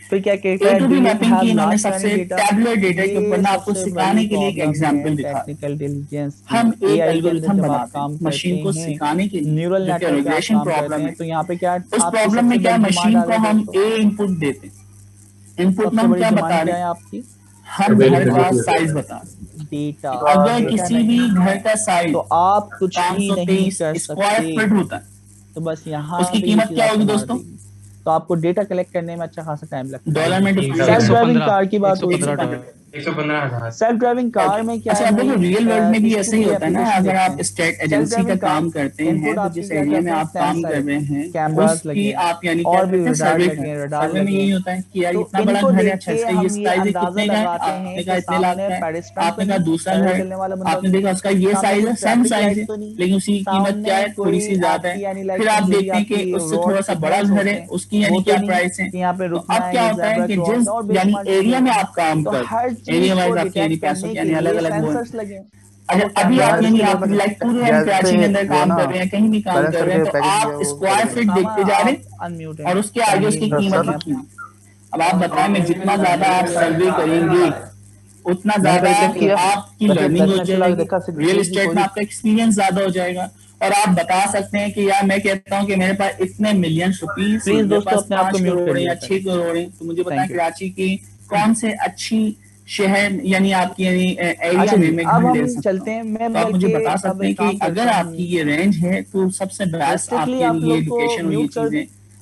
फिर क्या कहता है टू मैपिंग की इन्होंने सबसे टैबुलर डेटा के ऊपर ना आपको सिखाने के लिए एक एग्जांपल दिखा। टेक्निकल डिलीजेंस हम एक एल्गोरिथम बनाते हैं मशीन को सिखाने के लिए, न्यूरल नेटवर्क रिग्रेशन प्रॉब्लम है। तो यहाँ पे क्या उस प्रॉब्लम में क्या मशीन को हम ए इनपुट देते हैं, इनपुट में हम क्या बता रहे हैं आपकी, हम घर का साइज बता डेटा। अगर किसी भी घर का साइज तो आप कुछ भी नहीं कर स्क्वायर फीट होता है, तो बस यहाँ उसकी कीमत क्या होगी दोस्तों? तो आपको डेटा कलेक्ट करने में अच्छा खासा टाइम लगता है। डॉलर में सेल्फ ड्राइविंग कार की बात होती है, सेल्फ ड्राइविंग कार में क्या अच्छा, देखो रियल वर्ल्ड में भी ऐसे ही होता है ना। अगर आप स्टेट एजेंसी का काम करते हैं तो जिस एरिया में आप काम कर रहे हैं कैमरास लगे आप यानी और भी सर्वे सर्वे में यही होता है कि यार इतना बड़ा घर है, अच्छा इसका ये साइज कितने का है, आपने कहा इतने लाख का है, आपने कहा दूसरा घर आपने देखा उसका ये साइज है, सेम साइज है, लेकिन उसकी कीमत क्या है, थोड़ी सी ज्यादा है। फिर आप देखते हैं कि उससे थोड़ा सा बड़ा घर है, उसकी यानी क्या प्राइस है। अब क्या होता है कि जिस यानी एरिया में आप काम कर एरिया वाइज आपके यानी पैसों के यानी अलग अलग वो अच्छा अभी आप यानी आप लाइक पूरे कराची के अंदर काम कर रहे हैं, कहीं भी काम कर रहे हैं, तो आप स्क्वायर फीट देखते जा रहे हैं और उसके आगे उसकी कीमत लिखी है। अब आप बताएं मैं जितना ज्यादा आप सर्वे करेंगे उतना ज्यादा आपकी लर्निंग हो जाएगी, रियल एस्टेट में आपका एक्सपीरियंस ज्यादा हो जाएगा और आप बता सकते हैं कि यार मैं कहता हूँ कि मेरे पास इतने मिलियन रुपीज प्लीज दोस्तों अपने आप को म्यूट करें या छह करोड़ है, तो मुझे बताएं कराची की कौन से अच्छी शहर यानी आपकी यानी एरिया में मैं घर ले सकता चलते हैं। मैं तो आप मुझे बता सकते हैं कि अगर आपकी ये रेंज है तो सबसे बेस्ट आपके लिए लोकेशन ये चीजें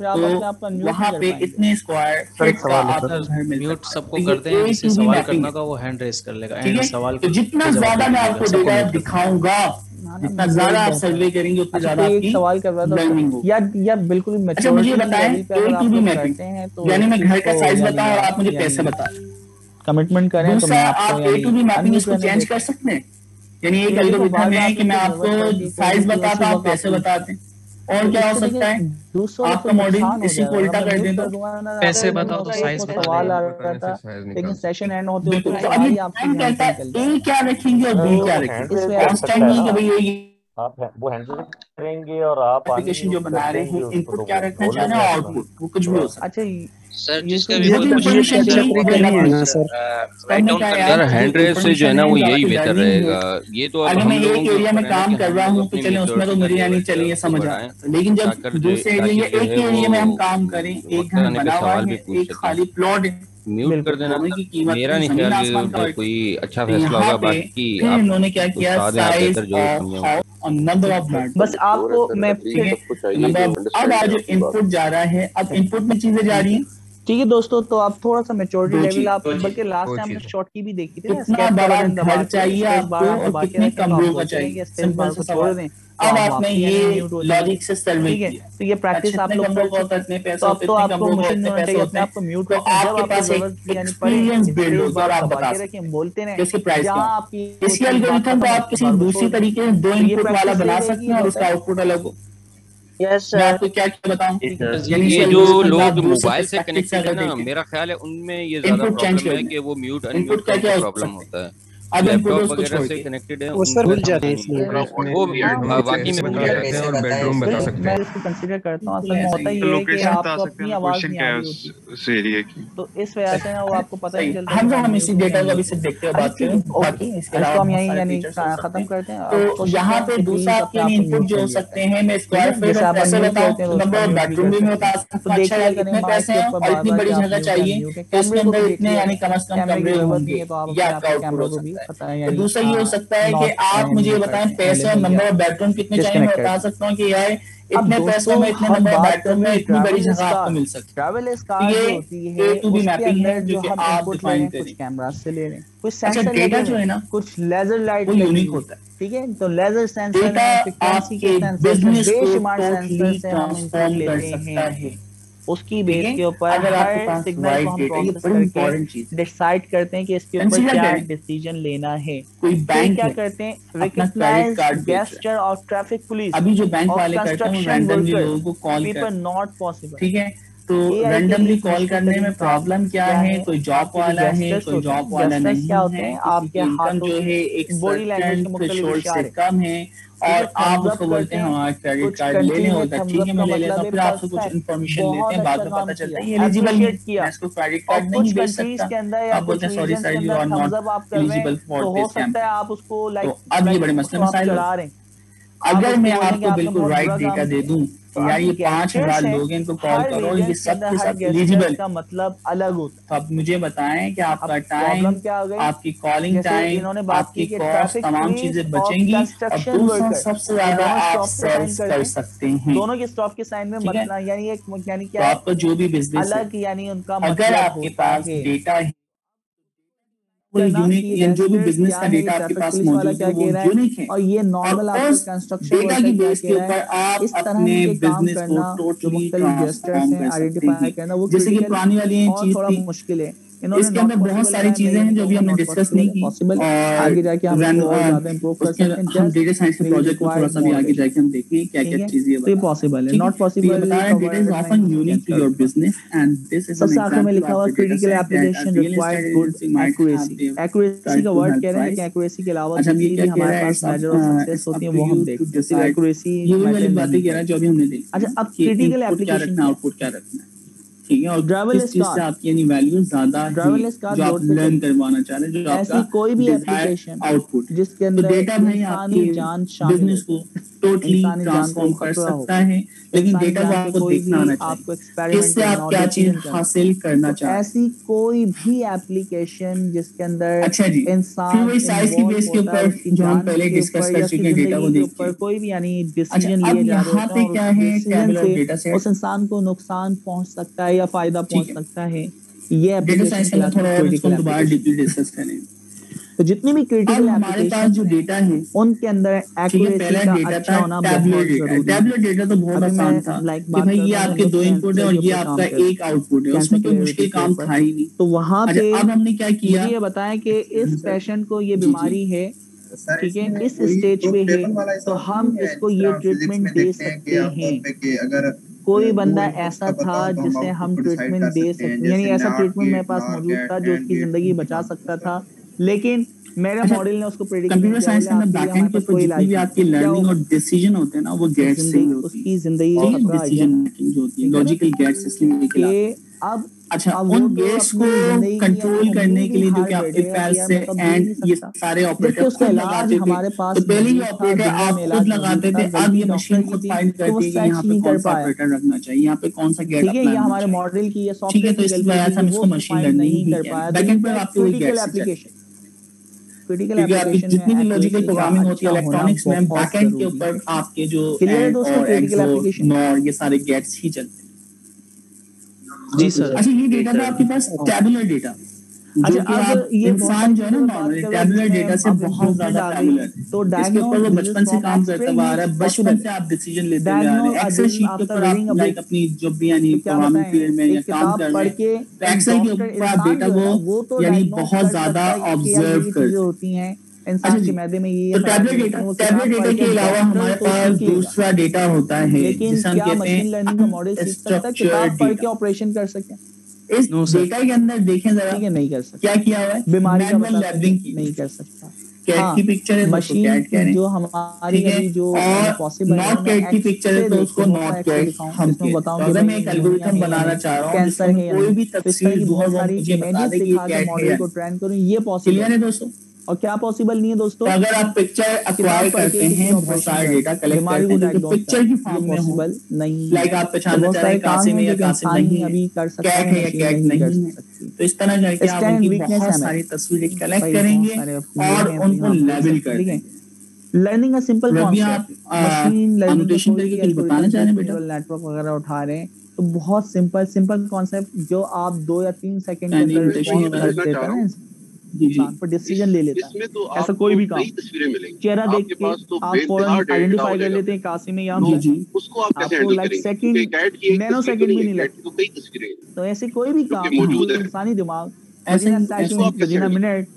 तो वहाँ पे इतने स्क्वायर फीट का आपको घर मिल म्यूट सबको करते हैं, जिससे सवाल करना का वो हैंड रेस कर लेगा। एंड सवाल तो जितना ज्यादा मैं आपको डेटा दिखाऊंगा जितना ज्यादा आप सर्वे करेंगे उतना ज्यादा आपकी सवाल कर रहा था या या बिल्कुल। अच्छा मुझे बताएं ए टू बी मैपिंग यानी मैं घर का साइज बताऊं और आप मुझे पैसे बताएं, कमिटमेंट करें तो मैं आप ए टू बी मैपिंग इसको चेंज कर सकते हैं। यानी एक एल्गोरिथम है कि मैं आपको साइज बताता हूं, आप पैसे बताते हैं, और क्या हो सकता है आपका मॉडल इसी को उल्टा कर दें तो पैसे बताओ तो साइज सवाल आ रहा था, लेकिन सेशन एंड होते होते तो अभी हम कहता है ए क्या रखेंगे और बी क्या रखेंगे, कांस्टेंट नहीं कि भाई ये आप वो हैंडल करेंगे और आप एप्लीकेशन जो बना रहे हैं इनपुट क्या रखना चाहिए और आउटपुट वो कुछ भी हो सकता है। अच्छा सर जिसका भी सर हैंड रेस से जो है ना वो यही बेहतर रहेगा। ये तो अगर मैं एक एरिया में काम कर रहा हूँ तो चलिए उसमें तो मेरी यानी चलिए समझ आ, लेकिन जब दूसरे एरिया एक ही एरिया में हम काम करें, एक घर बना हुआ है, एक खाली प्लॉट है, म्यूट कर देना मेरा नहीं ख्याल कोई अच्छा फैसला होगा। बाकी इन्होंने क्या किया साइज और नंबर ऑफ ब्लड बस आपको मैं अब आज इनपुट जा रहा है, अब इनपुट में चीजें जा रही हैं। ठीक है दोस्तों, तो आप थोड़ा सा मैच्योरिटी लेवल आप बल्कि लास्ट टाइम हमने शॉर्ट की भी देखी थी ना, कितना बड़ा घर चाहिए आपको और कितने कमरों का चाहिए, सिंपल सा छोड़ दें। अब आपने ये लॉजिक से सर्वे किया तो ये प्रैक्टिस आप लोग को इतने पैसे होते हैं, आपको इतने पैसे होते हैं, आपको म्यूट तो आपके पास एक एक्सपीरियंस बिल्ड होगा और आप बता सकते हैं बोलते हैं इसकी प्राइस क्या। इसी एल्गोरिथम को आप किसी दूसरी तरीके से दो इनपुट वाला बना सकते हैं और उसका आउटपुट अलग हो। यस मैं आपको क्या क्या बताऊं, ये जो लोग मोबाइल से कनेक्टेड है ना, मेरा ख्याल है उनमें ये ज्यादा प्रॉब्लम है कि वो म्यूट अनम्यूट का प्रॉब्लम होता है। अब लैपटॉप वगैरह से कनेक्टेड है वो सर भूल जाते हैं, इसलिए वो वाकई में भूल जाते हैं और बेडरूम बता सकते हैं। मैं इसको कंसीडर करता हूं, असल में होता ही है कि आपको अपनी आवाज नहीं आ रही होती उस एरिया की, तो इस वजह से ना वो आपको पता नहीं चलता। हम हम इसी डेटा को अभी से देखते हैं, बात करें बाकी इसके अलावा हम यही यानी खत्म करते हैं। तो यहाँ पे दूसरा आपके इनपुट जो हो सकते हैं, मैं स्क्वायर फीट और पैसे बताऊं, नंबर ऑफ बेडरूम भी मैं बता सकता हूं, अच्छा है कितने पैसे हैं और इतनी बड़ी जगह चाहिए तो इसके अंदर इतने यानी कम से कम कमरे होंगे या आपका आउटपुट भी पता है। दूसरा ये हो सकता है कि आप मुझे बताएं पैसे और नंबर ऑफ बेडरूम कितने चाहिए, मैं बता सकता हूँ कि यार इतने पैसों में इतने नंबर ऑफ बेडरूम में इतनी बड़ी जगह आपको मिल सकती है। ये ए टू बी मैपिंग है जो कि आप डिफाइन करें, कुछ कैमरा से ले रहे हैं, कुछ अच्छा डेटा जो है ना कुछ लेजर लाइट वो यूनिक होता है। ठीक है, तो लेजर सेंसर डेटा आपके बिजनेस को टोटली ट्रांसफॉर्म कर सकता है। उसकी बेस के ऊपर अगर हर सिग्नल को हम प्रोसेस करके डिसाइड करते हैं कि इसके ऊपर क्या डिसीजन लेना है। कोई बैंक क्या करते हैं, रिकॉग्नाइज गेस्चर और ट्रैफिक पुलिस, अभी जो बैंक वाले करते हैं रैंडमली लोगों को कॉल करते हैं, नॉट पॉसिबल। ठीक है, तो रैंडमली कॉल करने में प्रॉब्लम क्या है? कोई जॉब वाला है, कोई जॉब वाला नहीं है, आपके इनकम जो है एक सर्टेन थ्रेशोल्ड से कम है और आप उसको बोलते हैं हमारा क्रेडिट कार्ड लेने होता है, ठीक है मैं ले लेता हूँ, फिर आपसे कुछ इन्फॉर्मेशन लेते हैं, बाद में पता चलता है ये एलिजिबल नहीं, मैं इसको क्रेडिट कार्ड नहीं बेच सकता, आप बोलते हैं sorry sir you are not eligible for this campaign. तो अब ये बड़े मसले मसाइल हो रहे हैं। अगर मैं आपको बिल्कुल राइट डेटा दे दूं यार ये पांच हजार लोग हैं, इनको कॉल करो, ये सब के सब एलिजिबल का मतलब अलग होता है। तो आप मुझे बताएं कि आपका टाइम, आपकी कॉलिंग टाइम, आपकी कॉस्ट, तमाम चीजें बचेंगी और दूसरा सबसे ज्यादा आप सेल्स कर सकते हैं। दोनों के स्टॉक के साइन में मतलब यानी एक यानी क्या तो आपका जो भी बिजनेस अलग यानी उनका अगर आपके पास डेटा है यूनिक, जो भी बिजनेस का डेटा आपके पास मौजूद है वो यूनिक है और ये नॉर्मल आपका कंस्ट्रक्शन डेटा की बेस के ऊपर आप अपने बिजनेस को टोटली ट्रांसफॉर्म कर सकते हैं। जैसे कि पुरानी वाली चीज थी, मुश्किल है, इसके अंदर बहुत सारी चीजें हैं जो अभी हमने डिस्कस नहीं की और आगे जाके हम ज्यादा इंप्रूव कर सकते हैं। हम डेटा साइंस के प्रोजेक्ट को थोड़ा सा भी आगे जाके हम देखें क्या क्या चीजें ये पॉसिबल है, not possible data is often unique to your business and this is सबसे आखिर में लिखा हुआ critical application required good accuracy. Accuracy का वर्ड कह रहे हैं कि एक्यूरेसी के अलावा जो भी हमारे पास मेजर ऑफ सक्सेस होती है वो हम देखते हैं। एक्यूरेसी ये वाली बातें कह रहा है जो अभी हमने देखी। अच्छा अब क्रिटिकल एप्लीकेशन आउटपुट क्या रखना है, ठीक है, और किस चीज से आपकी यानी वैल्यू ज्यादा है जो आप लर्न करवाना चाह रहे हैं, जो आपका कोई भी एप्लीकेशन आउटपुट जिसके अंदर डेटा भाई आपकी बिजनेस को टोटली ट्रांसफॉर्म कर सकता है, लेकिन डेटा को आपको देखना आना चाहिए इससे आप क्या चीज हासिल करना चाहते हैं। ऐसी कोई भी एप्लीकेशन जिसके अंदर अच्छा जी इंसान फिर साइज की बेस के ऊपर जो हम पहले डिस्कस कर चुके हैं डेटा को देखकर कोई भी यानी डिसीजन लिए जा रहे हैं, क्या है टेबुलर डेटा सेट उस इंसान को नुकसान पहुंच सकता है या फायदा पहुंच सकता है। ये डेटा साइंस का थोड़ा और इसको दोबारा डीपली डिस्कस करें। तो जितनी भी क्रिटिकल हमारे पास जो डेटा है उनके अंदर एक्यूरेसी का अच्छा होना बहुत जरूरी है। टैबुलर डेटा तो बहुत आसान था कि भाई ये आपके दो इनपुट है और ये आपका एक आउटपुट है, उसमें कोई मुश्किल काम था ही नहीं। तो वहां पे अब हमने क्या किया, ये बताएं कि इस पेशेंट को ये बीमारी है, ठीक है, इस स्टेज पे है, तो हम इसको ये ट्रीटमेंट दे सकते हैं। अगर कोई बंदा ऐसा था जिसे हम ट्रीटमेंट दे सकते, यानी ऐसा ट्रीटमेंट मेरे पास मौजूद था जो उसकी जिंदगी बचा सकता था, लेकिन मेरे मॉडल ने उसको प्रेडिक्ट कंप्यूटर साइंस के अंदर बैकएंड के ऊपर जितनी भी आपकी लर्निंग और डिसीजन होते हैं ना वो गेट्स से ही होती है, उसकी जिंदगी डिसीजन मेकिंग जो होती है लॉजिकल गेट्स सिस्टम के खिलाफ। अब अच्छा उन गेट्स को कंट्रोल करने के लिए जो कि आपके पैर से एंड ये सारे ऑपरेटर खुद लगाते थे, तो पहले ये ऑपरेटर आप खुद लगाते थे, अब ये मशीन खुद फाइंड करती है कि यहाँ पे कौन सा ऑपरेटर रखना चाहिए, यहाँ पे कौन सा गेट ठीक है, ये हमारे मॉडल की ये ठीक है। तो इस वजह से हम इसको मशीन लर्निंग कर पाया। बैकएंड पर आपके वही गेट्स एप्लीकेशन क्रिटिकल एप्लीकेशन जितनी भी लॉजिकल प्रोग्रामिंग होती है इलेक्ट्रॉनिक्स में बैकएंड के ऊपर आपके जो एंड और एक्सो नॉर ये सारे गेट्स ही चलते हैं। जी सर। अच्छा ये डेटा था आपके पास टैबुलर डेटा, अच्छा अब ये इंसान जो है ना नॉर्मली टैबुलर डेटा से बहुत ज्यादा टैबुलर, तो इसके ऊपर वो बचपन से काम करता हुआ आ रहा है, बचपन से आप डिसीजन लेते हुए आ रहे हैं। एक्सेल शीट के ऊपर आप लाइक अपनी जो भी यानी प्रोग्रामिंग फील्ड में या काम कर रहे हैं, तो एक्सेल के ऊपर आप डेटा को यानी बहुत ज्यादा ऑब्जर्व करते होती हैं इंसान के मैदे में। ये तो टैबलेट डेटा टैबलेट डेटा के अलावा हमारे पास दूसरा डेटा होता है जिसे हम कहते हैं लर्निंग का मॉडल सीख सकता है, किताब पढ़ के ऑपरेशन कर सके। इस डेटा के अंदर देखें जरा, ठीक है, नहीं कर सकता। क्या किया हुआ है, बीमारी का लैबलिंग की नहीं कर सकता। कैट हाँ, की पिक्चर है मशीन कैट कह रहे हैं जो हमारी अभी जो पॉसिबल नॉट कैट की पिक्चर है तो उसको नॉट कैट हम बताऊं। अगर मैं एक एल्गोरिथम बनाना चाह रहा हूं कैंसर है कोई भी तफसील बहुत सारी इमेजेस दिखा के मॉडल को ट्रेन करूं, ये पॉसिबल है दोस्तों। और क्या पॉसिबल नहीं है दोस्तों, तो अगर आप पिक्चर एक्वायर करते हैं बहुत सारे डेटा कलेक्ट करते हैं तो पिक्चर की फॉर्म में पॉसिबल नहीं, लाइक आप पहचानना चाह रहे हैं कासिम है या कासिम नहीं है, अभी कर सकते कैट है या कैट नहीं है, तो इस तरह जाके आप उनकी बहुत सारी तस्वीरें कलेक्ट करेंगे और उनको लेबल करेंगे। लर्निंग का सिंपल कॉन्सेप्ट, मशीन लर्निंग तरीके कुछ बताना चाह रहे हैं बेटा, नेटवर्क वगैरह उठा रहे हैं, तो बहुत सिंपल सिंपल कॉन्सेप्ट जो आप दो या तीन सेकंड के अंदर कर देते हैं इंसान पर डिसीजन ले लेता है। तो ऐसा कोई भी काम चेहरा देख के आप फौरन आइडेंटिफाई कर लेते हैं कासिम में या उसको आप कैसे handle like second nanosecond भी नहीं लगता। तो कई तस्वीरें तो ऐसे कोई भी काम इंसानी दिमाग ऐसे मिनट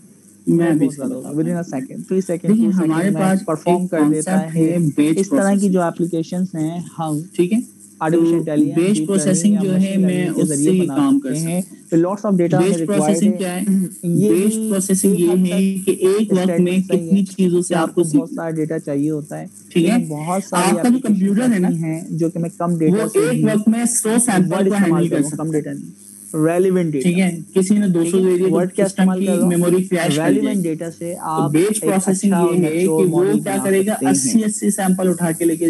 मैं भी within a second three second देखिए हमारे पास परफॉर्म कर देता है इस तरह की जो एप्लीकेशंस हैं हम ठीक है आर्टिफिशियल इंटेलिजेंस बेस प्रोसेसिंग जो है मैं उससे ही काम कर सकते हैं lots of data base processing क्या है बेस प्रोसेसिंग ये है कि एक वक्त में कितनी चीजों से आपको बहुत सारा डेटा चाहिए होता है ठीक है बहुत सारी आपका जो कंप्यूटर है ना है जो कि मैं कम डेटा वो एक वक्त में सौ सैंपल को हैंडल कर सकता कम डेटा नहीं रेलेवेंट डेटा ठीक है किसी ने दो सौ वर्ड क्या इस्तेमाल कर रहा हूं मेमोरी क्रैश रेलेवेंट डेटा से आप बेस प्रोसेसिंग ये है कि वो क्या करेगा अस्सी अस्सी सैंपल उठा के लेके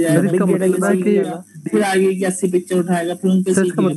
जाएगा फिर आगे की अस्सी पिक्चर उठाएगा फिर उन पे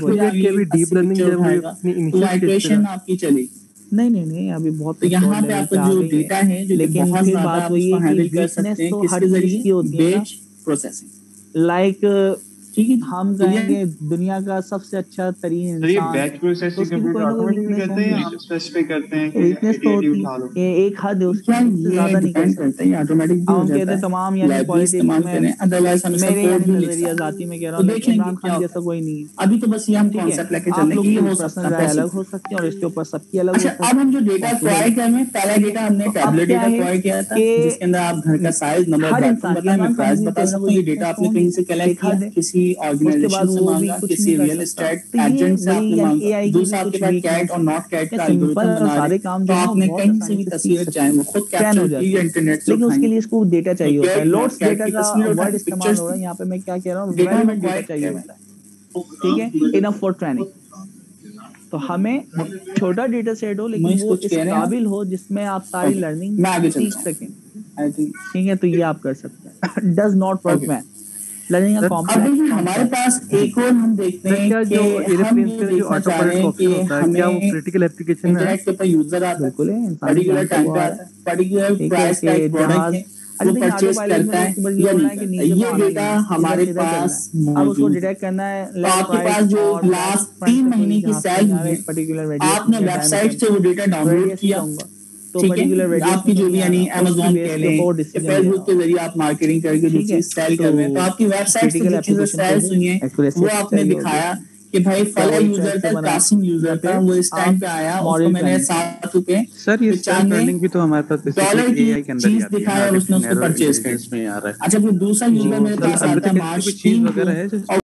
डीप लर्निंग इटरेशन आपकी चलेगी नहीं नहीं नहीं अभी बहुत तो यहाँ पे आपका जो डेटा है जो लेकिन बहुत ज्यादा आप उसको हैंडल कर सकते हैं किसके जरिए बेच प्रोसेसिंग लाइक ठीक है हम कहेंगे दुनिया का सबसे अच्छा तरीन इंसान बैच प्रोसेसिंग कंप्यूटर ऑटोमेटिकली करते हैं या स्पेसिफिक करते हैं कि वीकनेस तो होती है एक हद उससे ज्यादा नहीं कर सकते हैं ऑटोमेटिक हम कहते हैं तमाम यानी पॉलिटिक्स में अदरवाइज हम मेरे नजरिया जाती में कह रहा हूं इमरान खान जैसा कोई नहीं है अभी तो बस ये हम कांसेप्ट लेके चल रहे हैं कि हो सकता है अलग हो सकती है और इसके ऊपर सबकी अलग हो सकती है अब हम जो डेटा एक्वायर कर रहे हैं पहला डेटा हमने टैबलेट डेटा एक्वायर किया था जिसके अंदर आप घर का साइज नंबर बता मैं प्राइस बता सकता हूं ये डेटा आपने कहीं से कलेक्ट किया किसी ऑर्गेनाइजेशन से मांगा किसी रियल एस्टेट एजेंट से आपने मांगा दूसरा आपके पास कैट और नॉट कैट का एल्गोरिथम बना रहे तो आपने कहीं से भी तस्वीर चाहे वो खुद कैप्चर की या इंटरनेट से लेकिन उसके लिए इसको डेटा चाहिए होता है लॉट्स डेटा का वर्ड इस्तेमाल हो रहा है यहाँ पे मैं क्या कह रहा हूँ रेलेवेंट डेटा चाहिए होता है ठीक है इनफ फॉर ट्रेनिंग तो हमें छोटा डेटा सेट हो लेकिन वो इस काबिल हो जिसमें आप सारी लर्निंग सीख सकें ठीक है तो ये आप कर सकते हैं does not work man learning a complex हमारे पास एक और हम देखते हैं क्या जो एरोप्लेन का जो ऑटो पायलट ऑप्शन होता है क्या वो क्रिटिकल एप्लीकेशन है इंटरनेट के ऊपर यूजर आता है बिल्कुल है पर्टिकुलर टाइम पे आता है पर्टिकुलर प्राइस का एक प्रोडक्ट है वो परचेज करता है या ये डेटा हमारे पास अब उसको डिटेक्ट करना है तो आपके पास जो लास्ट तीन महीने की सैलरी है पर्टिकुलर आपने वेबसाइट से वो डेटा डाउनलोड किया तो ठीक है आपकी जो भी यानी अमेज़न कह लें फेसबुक के जरिए आप मार्केटिंग करके जो चीज सेल कर रहे हैं तो आपकी वेबसाइट से जो चीजें सेल हुई हैं वो आपने दिखाया कि भाई फला यूजर था कासिम यूजर था वो इस टाइम पे आया उसको मैंने सात रुपए सर ये ट्रेंडिंग भी तो हमारे पास डॉलर की चीज दिखाया उसने उसको परचेज कर अच्छा फिर दूसरा यूजर मेरे पास आता है मार्च तीन